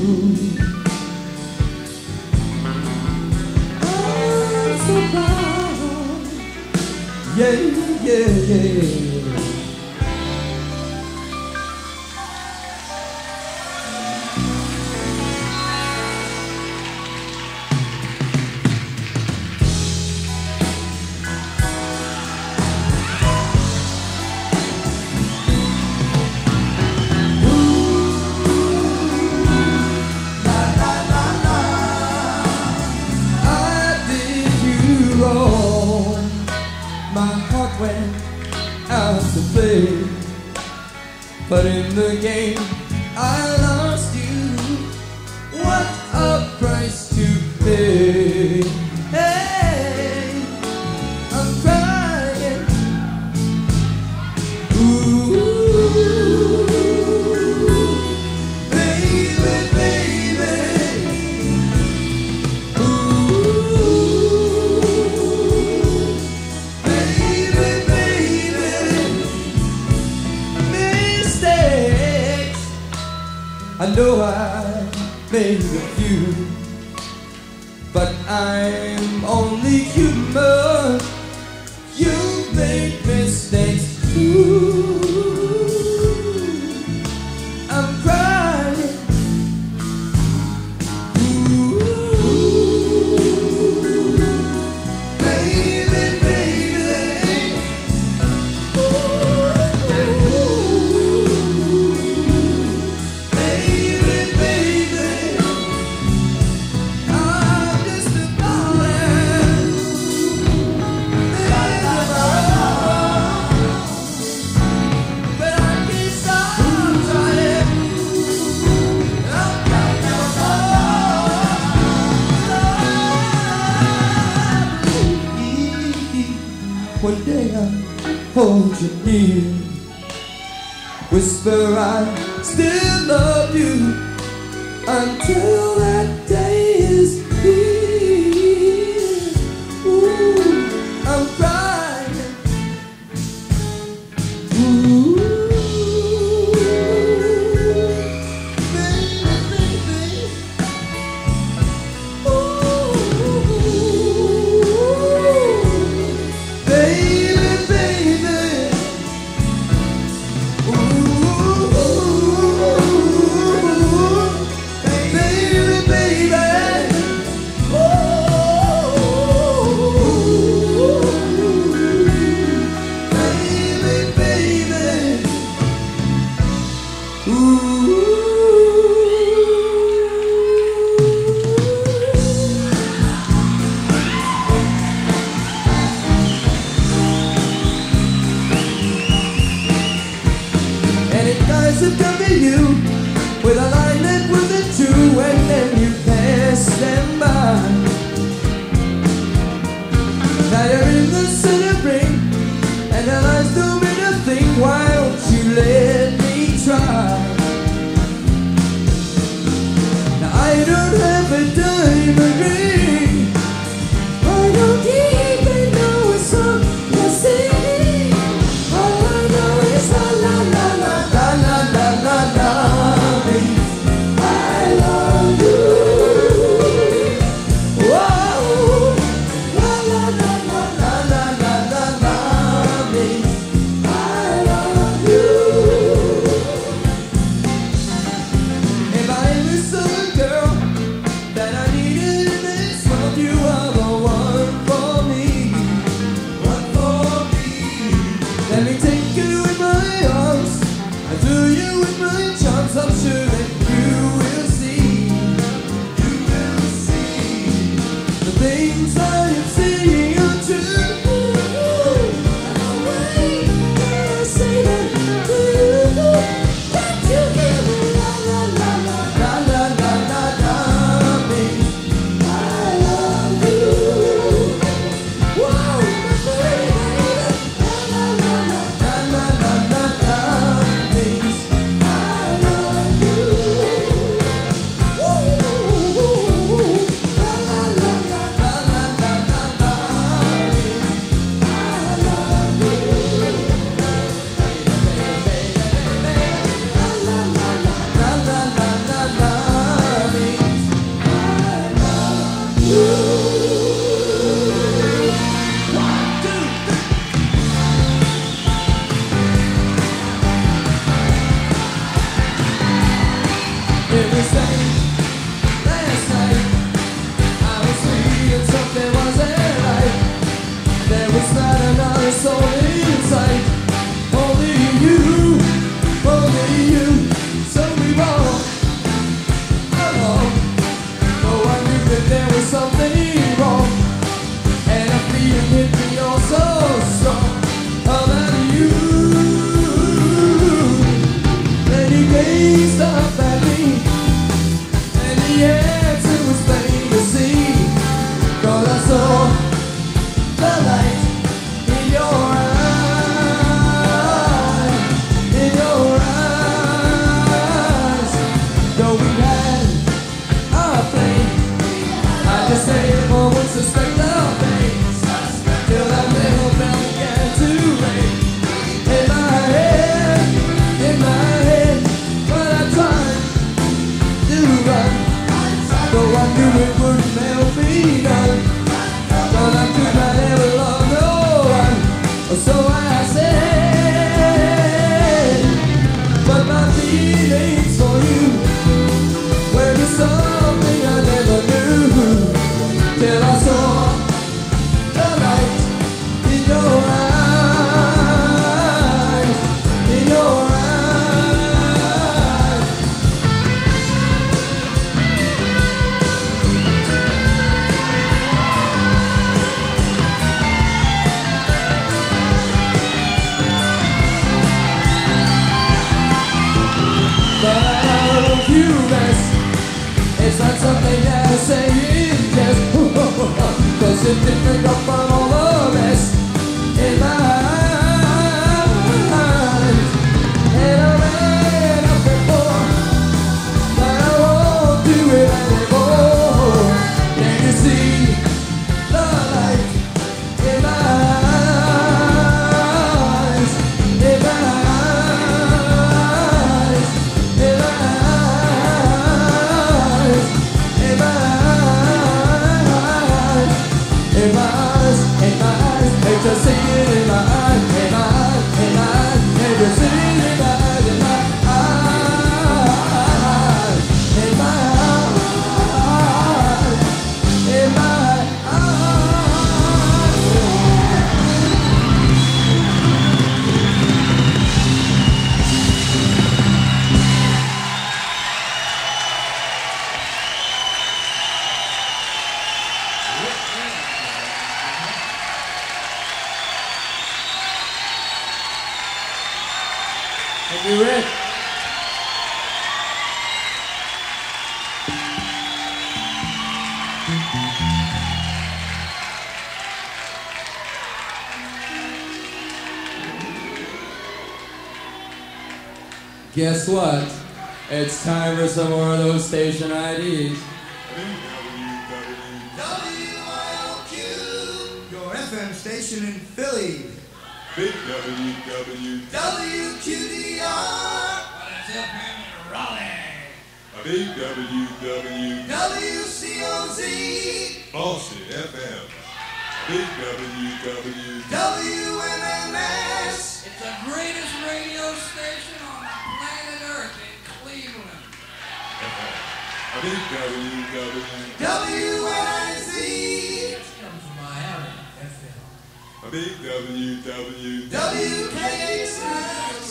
I'm so proud. Yeah, yeah, yeah. But in the game I lost you. What a price to pay. Hey, I'm crying. Ooh, baby, baby. Ooh, baby, baby. Mistakes, I know I made a few, but I'm only human. You make mistakes too. I'm crying. Ooh, baby, baby. Ooh, baby, baby. I'm just a darling. But I can't stop trying. I'm trying to hold. One day I'll hold you near, whisper I still love you, until that day is here. Ooh, I'm crying. Ooh, baby, baby. Ooh, baby, baby. Ooh, baby, baby. things I am seeing are true. I say that to you, that you give me la la la la la la la la me. I love you. Whoa, baby, la la la la la la la la me. I love you. Woo, la la la la la la la la me. I love you. Last night I was feeling something wasn't right. There was not another soul in sight. Only you, so we walked along. No one knew that there was something wrong, and a feeling hit me all so strong about you. Then you gazed up at me, and the answer was plain to see. 'Cause I saw the light in your eyes, in your eyes. Though we had a flame, I just stayed home and suspect our things, till that little bell began to ring in my head, but I tried to run, though I knew it wouldn't help me none. But I could not ever love no one, so I said, but my feelings for you were just something I never knew, till I saw the light in your eyes, in your eyes. But I love you best. It's not something that I say in jest, 'cause it didn't pick up on all the rest in my eyes. And I ran up before, but I won't do it anymore. Can you see the light in my eyes, in my eyes, in my eyes, in my eyes, in my eyes, in my eyes? Can't you see it in my eyes, in my eyes, in my eyes? Can't you see it in my eyes, in my eyes, in my eyes, in my Thank you, Rick. Guess what? It's time for some more of those station IDs. WIOQ, your FM station in Philly. Big WW. WQDR. A big WW. WCOZ. Boston FM. A big WW. WMMS. It's the greatest radio station on planet Earth in Cleveland. A big WW. WNIZ. It's coming from Miami, FM. A big WW. WKXX.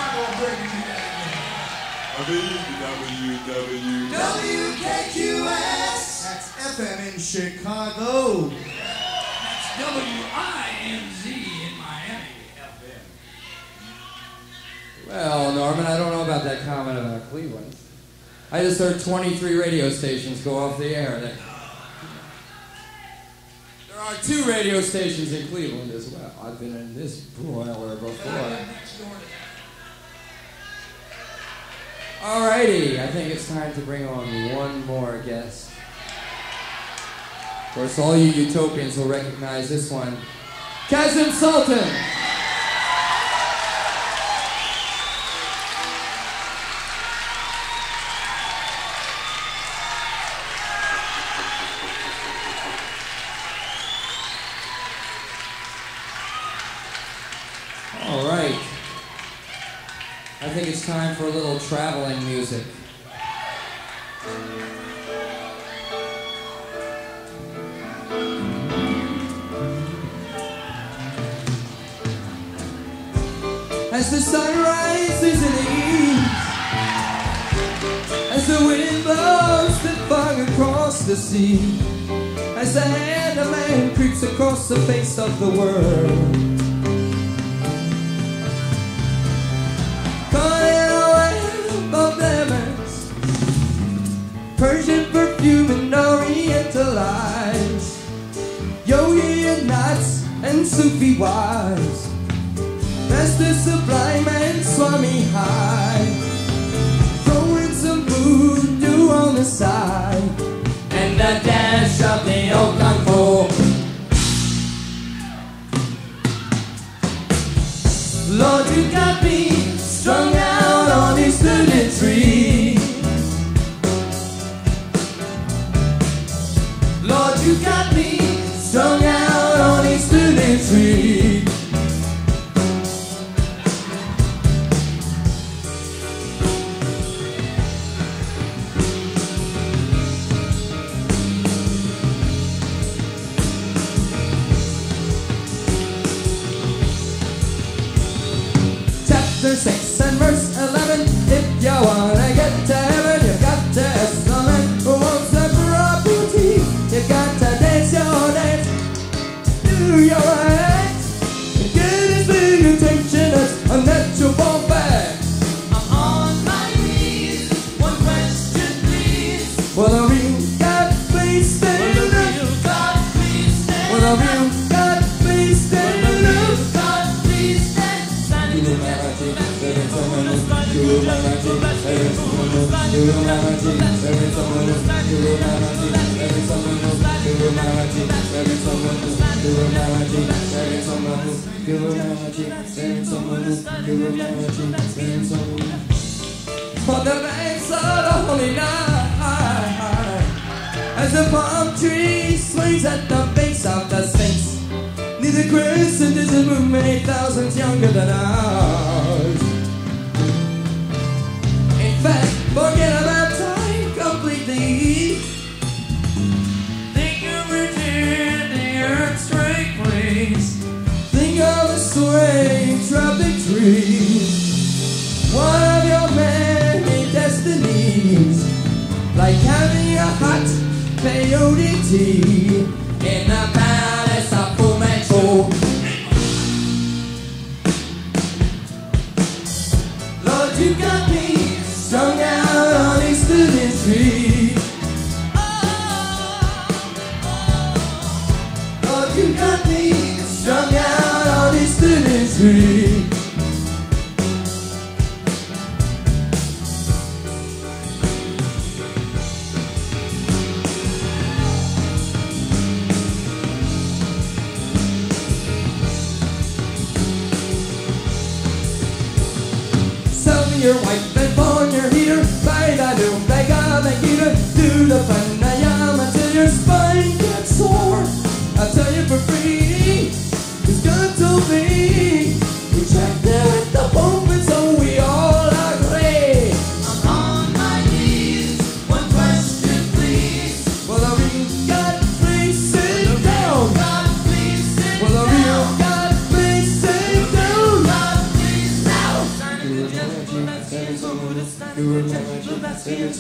A big WW. WKQX. FM in Chicago. That's WINZ in Miami, FM. Well, Norman, I don't know about that comment about Cleveland. I just heard 23 radio stations go off the air. There are 2 radio stations in Cleveland as well. I've been in this broiler before. Alrighty, I think it's time to bring on one more guest. Of course, all you utopians will recognize this one. Kasim Sulton! All right. I think it's time for a little traveling music. As the sun rises in the east, as the wind blows the fog across the sea, as the hand of man creeps across the face of the world, Persian perfume and Oriental eyes, yogi and knots and Sufi wives, Master Sublime and Swami High, throwing some voodoo on the side, and a dash of the old kung fu. Lord, you got me strung out on these living trees. Lord, you got me strung out on East Living Tree. Chapter 6 and verse 11. If you wanna get to heaven, you got to ask the man who wants the property. You got to dance your dance, do your act, and get as big attention as a natural born fact. I'm on my knees, one question please. Will the real God please stand up? Will the real God please stand up? Will the real God please stand up? Will the real God please stand up? For the banks of the holy night, as the palm tree swings at the base of the Sphinx, near the crescent is a moon many thousands younger than ours. In fact, forget about time completely. Think of Virgin, the earth's straight place. Think of the swaying tropic trees. One of your many destinies, like having a hot peyote tea in the palace of Fu Manchu. Lord, you got me strung out on East Living Tree. Lord, you got me strung out on East Living Tree. Your wife and born your heater, by the doom, like a heater, do the pranayama till your spine gets sore. I'll tell you for free, cause God told me, we checked there at the pulpit, so we all agree. I'm on my knees, one question please. Will the real God please sit down? God please sit down. Will the real God please sit down? God please down.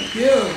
Thank you.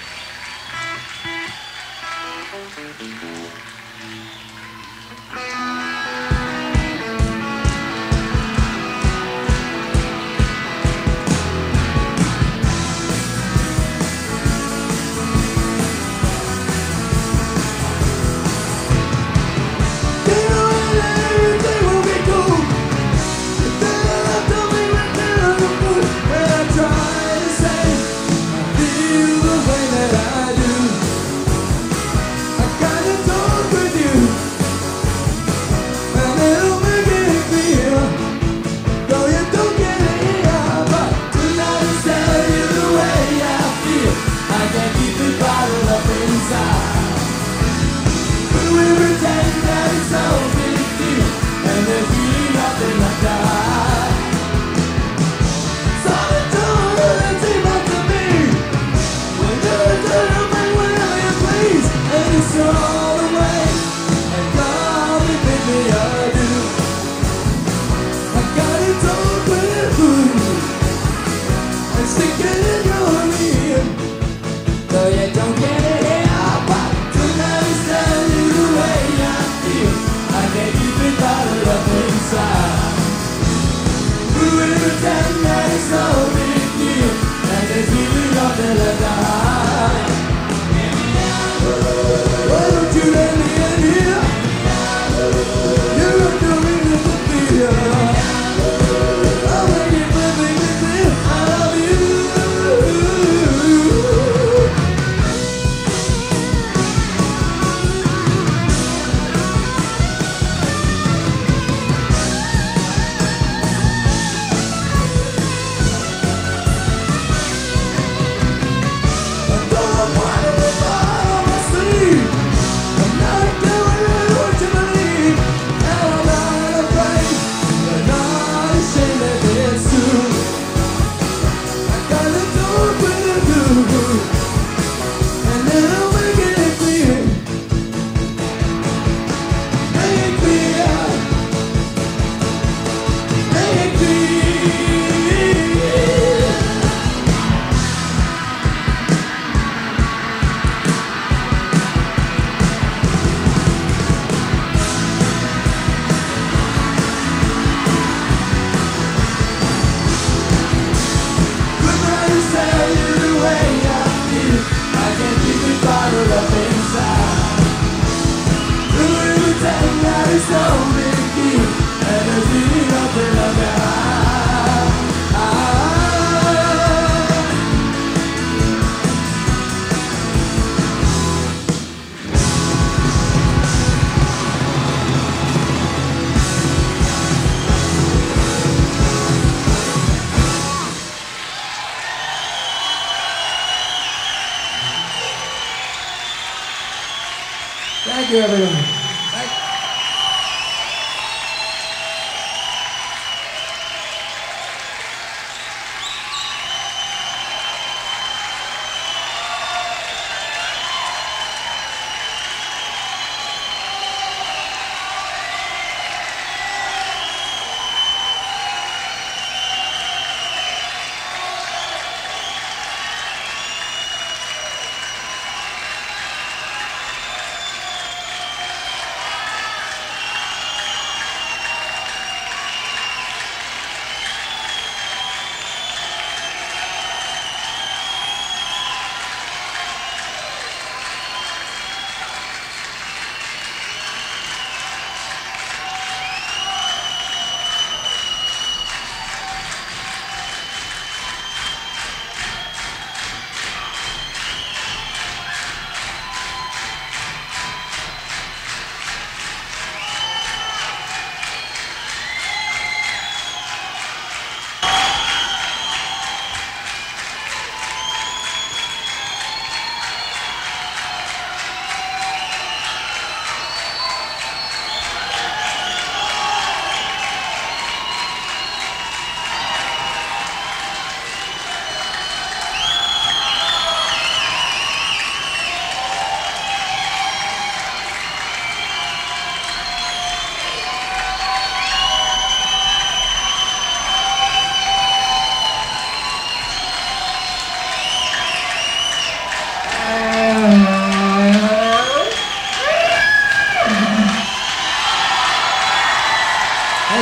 Thank you, everyone.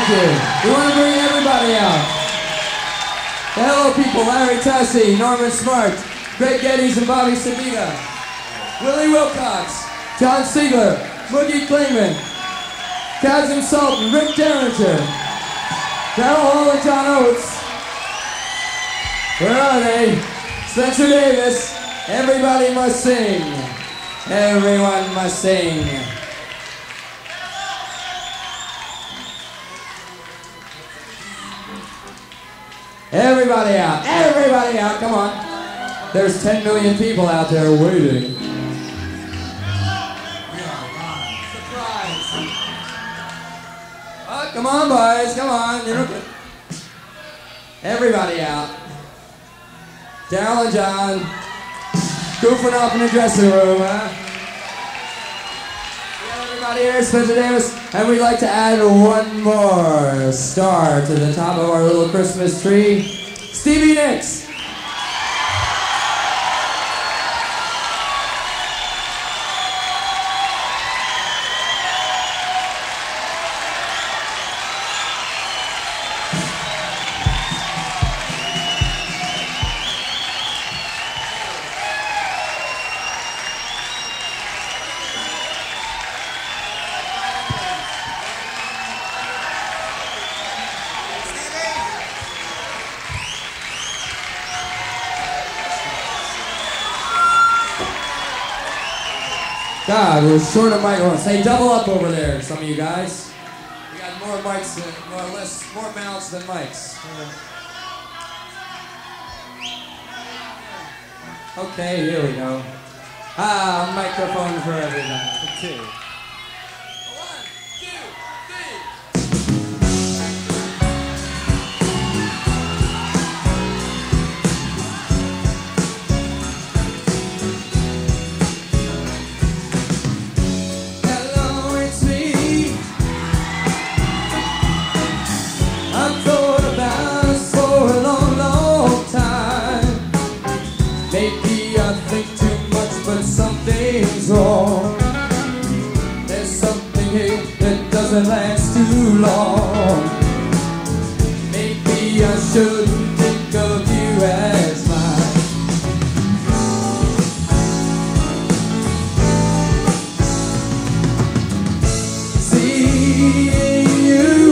Thank you. We want to bring everybody out. The Hello People, Larry Tassi, Norman Smart, Greg Geddes and Bobby Sabita, Willie Wilcox, John Siegler, Boogie Klingman, Kasim Sulton, Rick Derringer, Carol Hall and John Oates. Where are they? Spencer Davis. Everybody must sing. Everyone must sing. Everybody out, come on. There's 10 million people out there waiting. Surprise. Oh, come on, boys, come on. Everybody out. Daryl and John, goofing off in the dressing room, huh? Everybody here, Spencer Davis, and we'd like to add one more star to the top of our little Christmas tree, Stevie Nicks. God, we're short of microphones. Hey, double up over there, some of you guys. We got more mics than, more mouths than mics. Okay, here we go. Microphone for everyone. Okay. 1, 2, 3. Something's wrong. There's something here that doesn't last too long. Maybe I shouldn't think of you as mine. Seeing you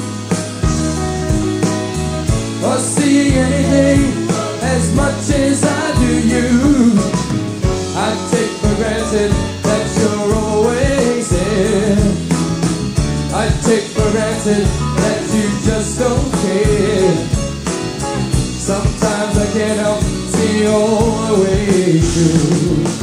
or seeing anything as much as I do you, I take for granted that you're always there. I take for granted that you just don't care. Sometimes I can't help seeing all the way through.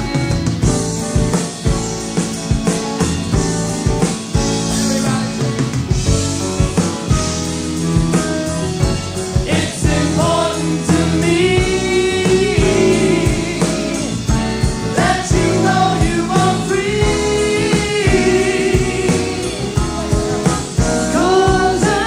Cause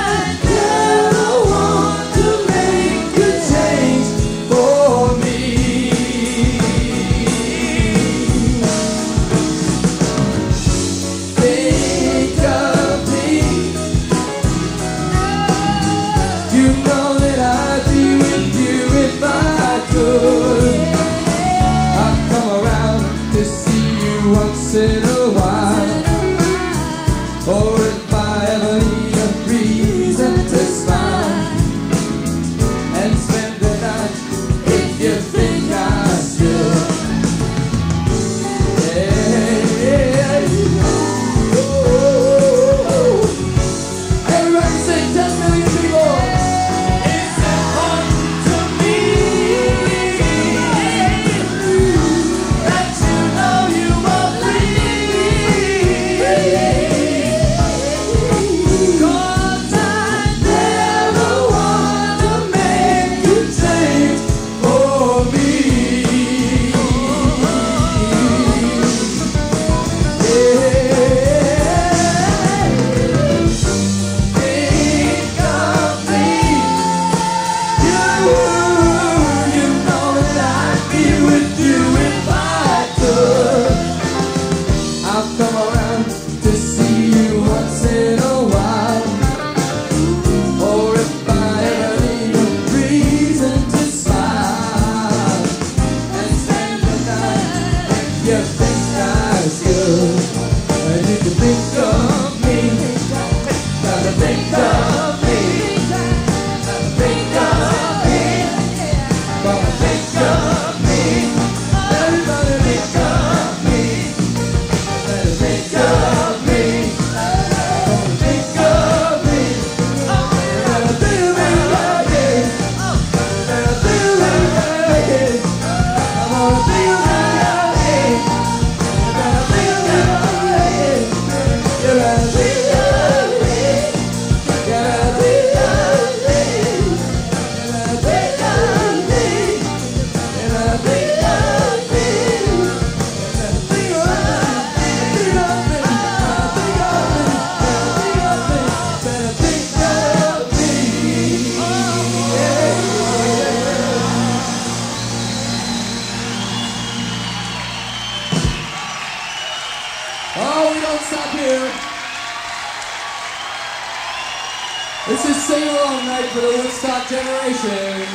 This is sing-along night for the Woodstock generation.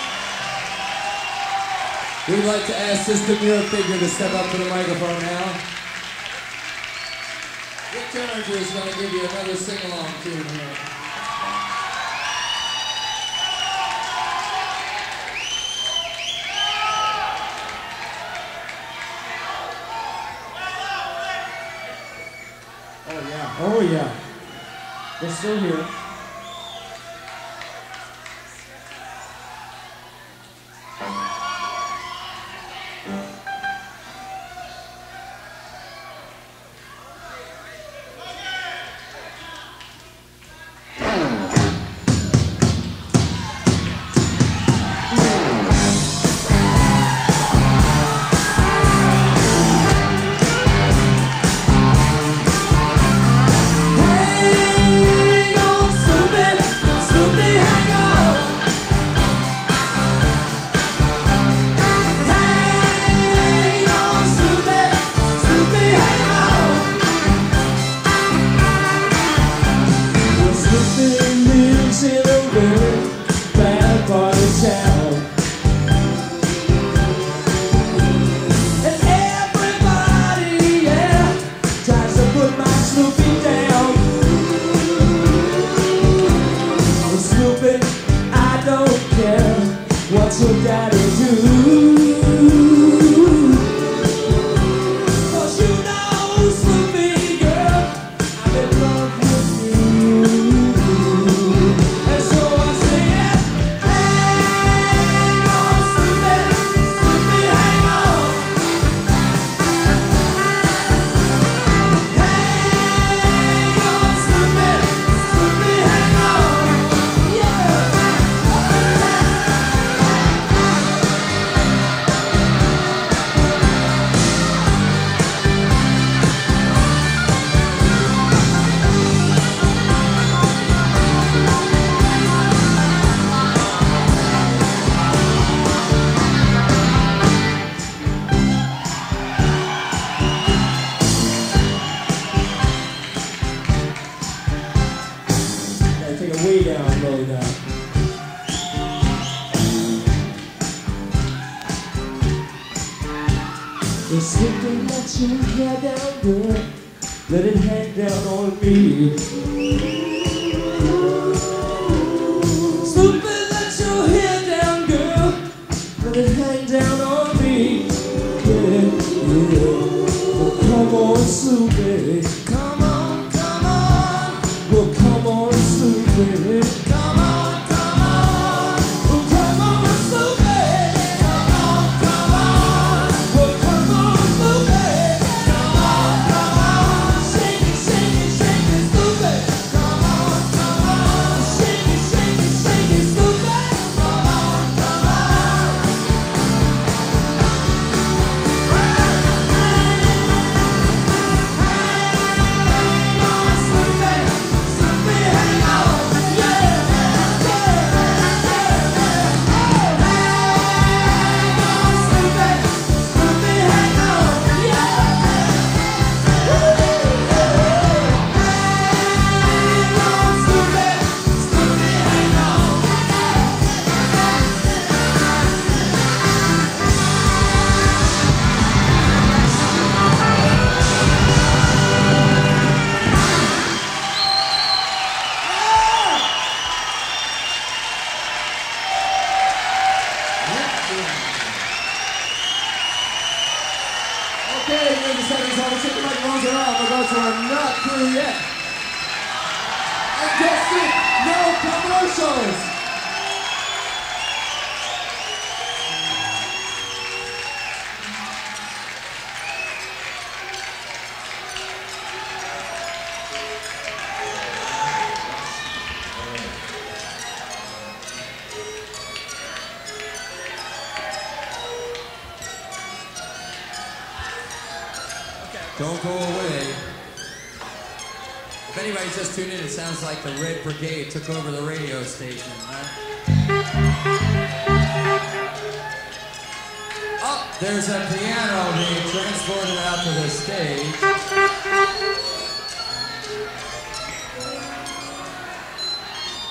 We'd like to ask this demure figure to step up to the microphone now. Rick Derringer is going to give you another sing-along tune here. Oh, yeah. Oh yeah, they're still here. Don't go away. If anybody's just tuned in, it sounds like the Red Brigade took over the radio station, huh? Oh, there's a piano being transported out to the stage.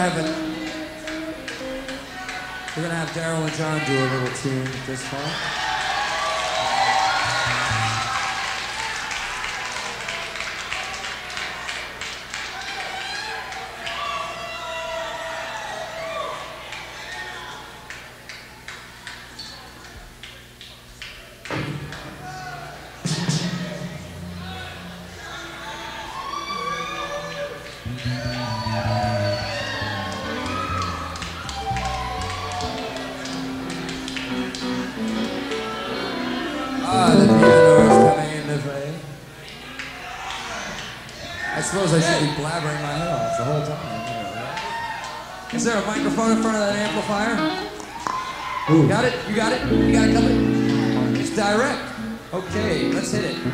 have it. We're gonna have Daryl and John do a little tune at this time. I suppose I should be blabbering my head off the whole time. Is there a microphone in front of that amplifier? Ooh. You got it? You got it? You got it covered? It's direct. Okay, let's hit it.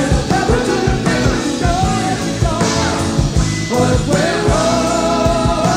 Well,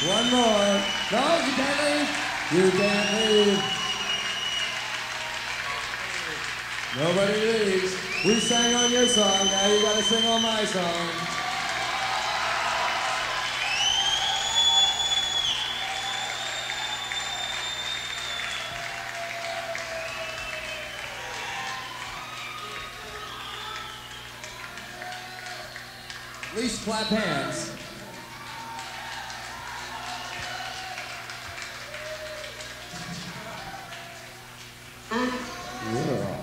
One more. No, you can't leave. You can't leave. Nobody leaves. We sang on your song, now you gotta sing on my song. At least clap hands. Yeah.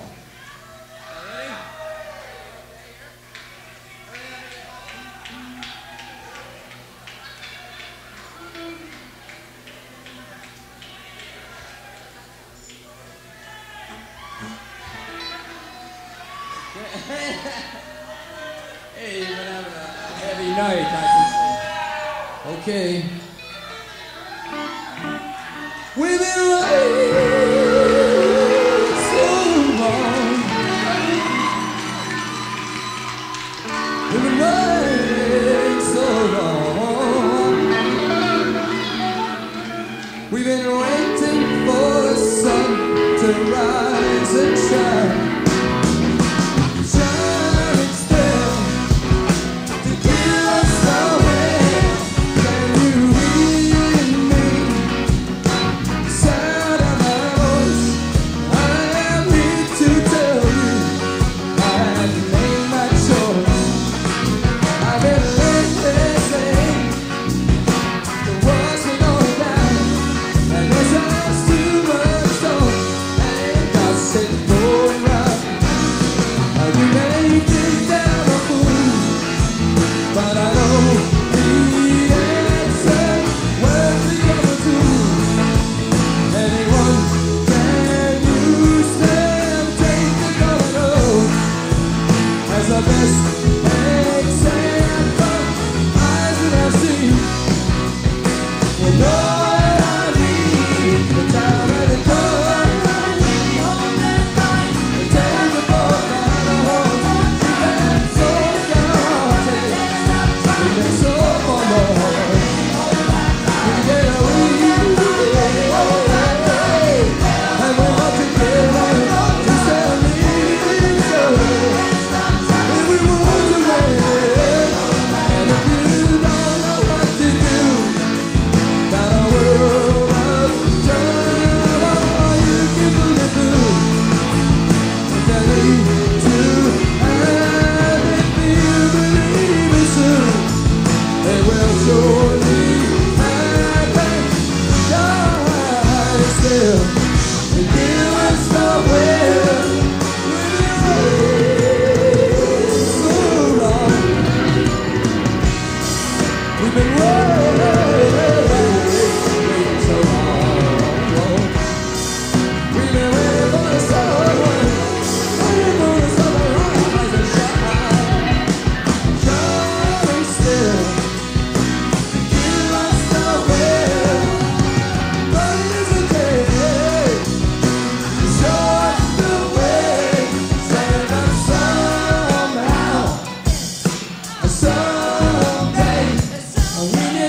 Hey, you've been having a heavy night, I can see. Okay. We've been waiting so long. We've been waiting so long. We've been waiting for the sun to rise and shine. Someday, we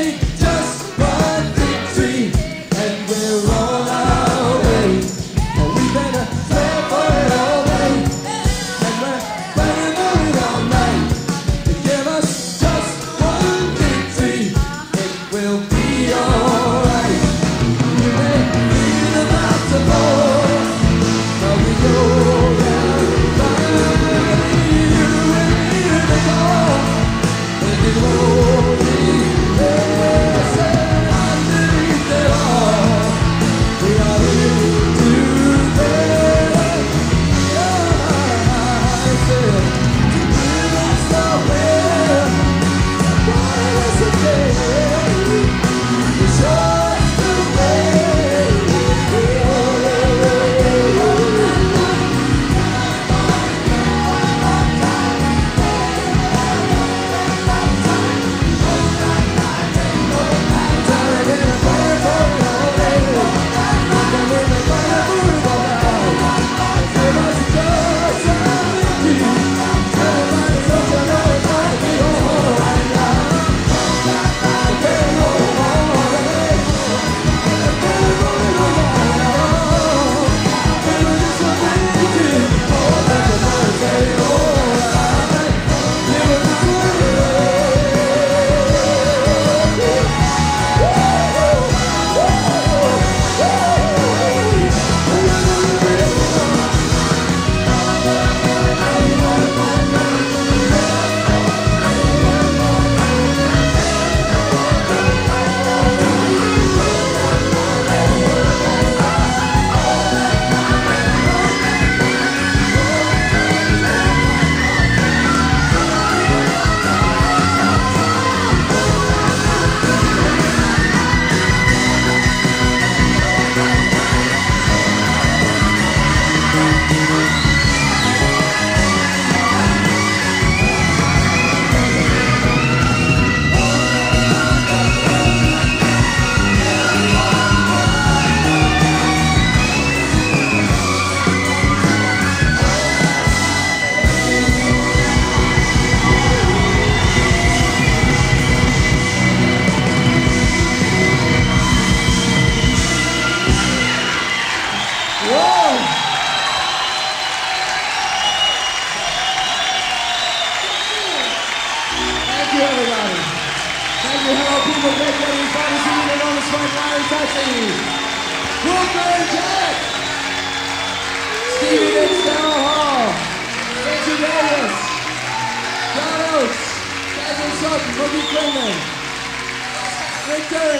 everybody. Thank you, hello people, great ladies, bodies, and even on the front line, touching. Wolfman Jack. Stevie Nicks, Daryl Hall. Andrew Davis. John Oates. Kasim Sulton, Boogie Quinlan. Victor.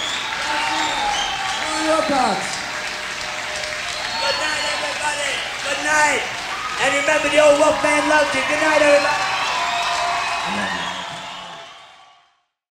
Wilcox. Good night, everybody. Good night. And remember, the old Wolfman loves you. Good night, everybody.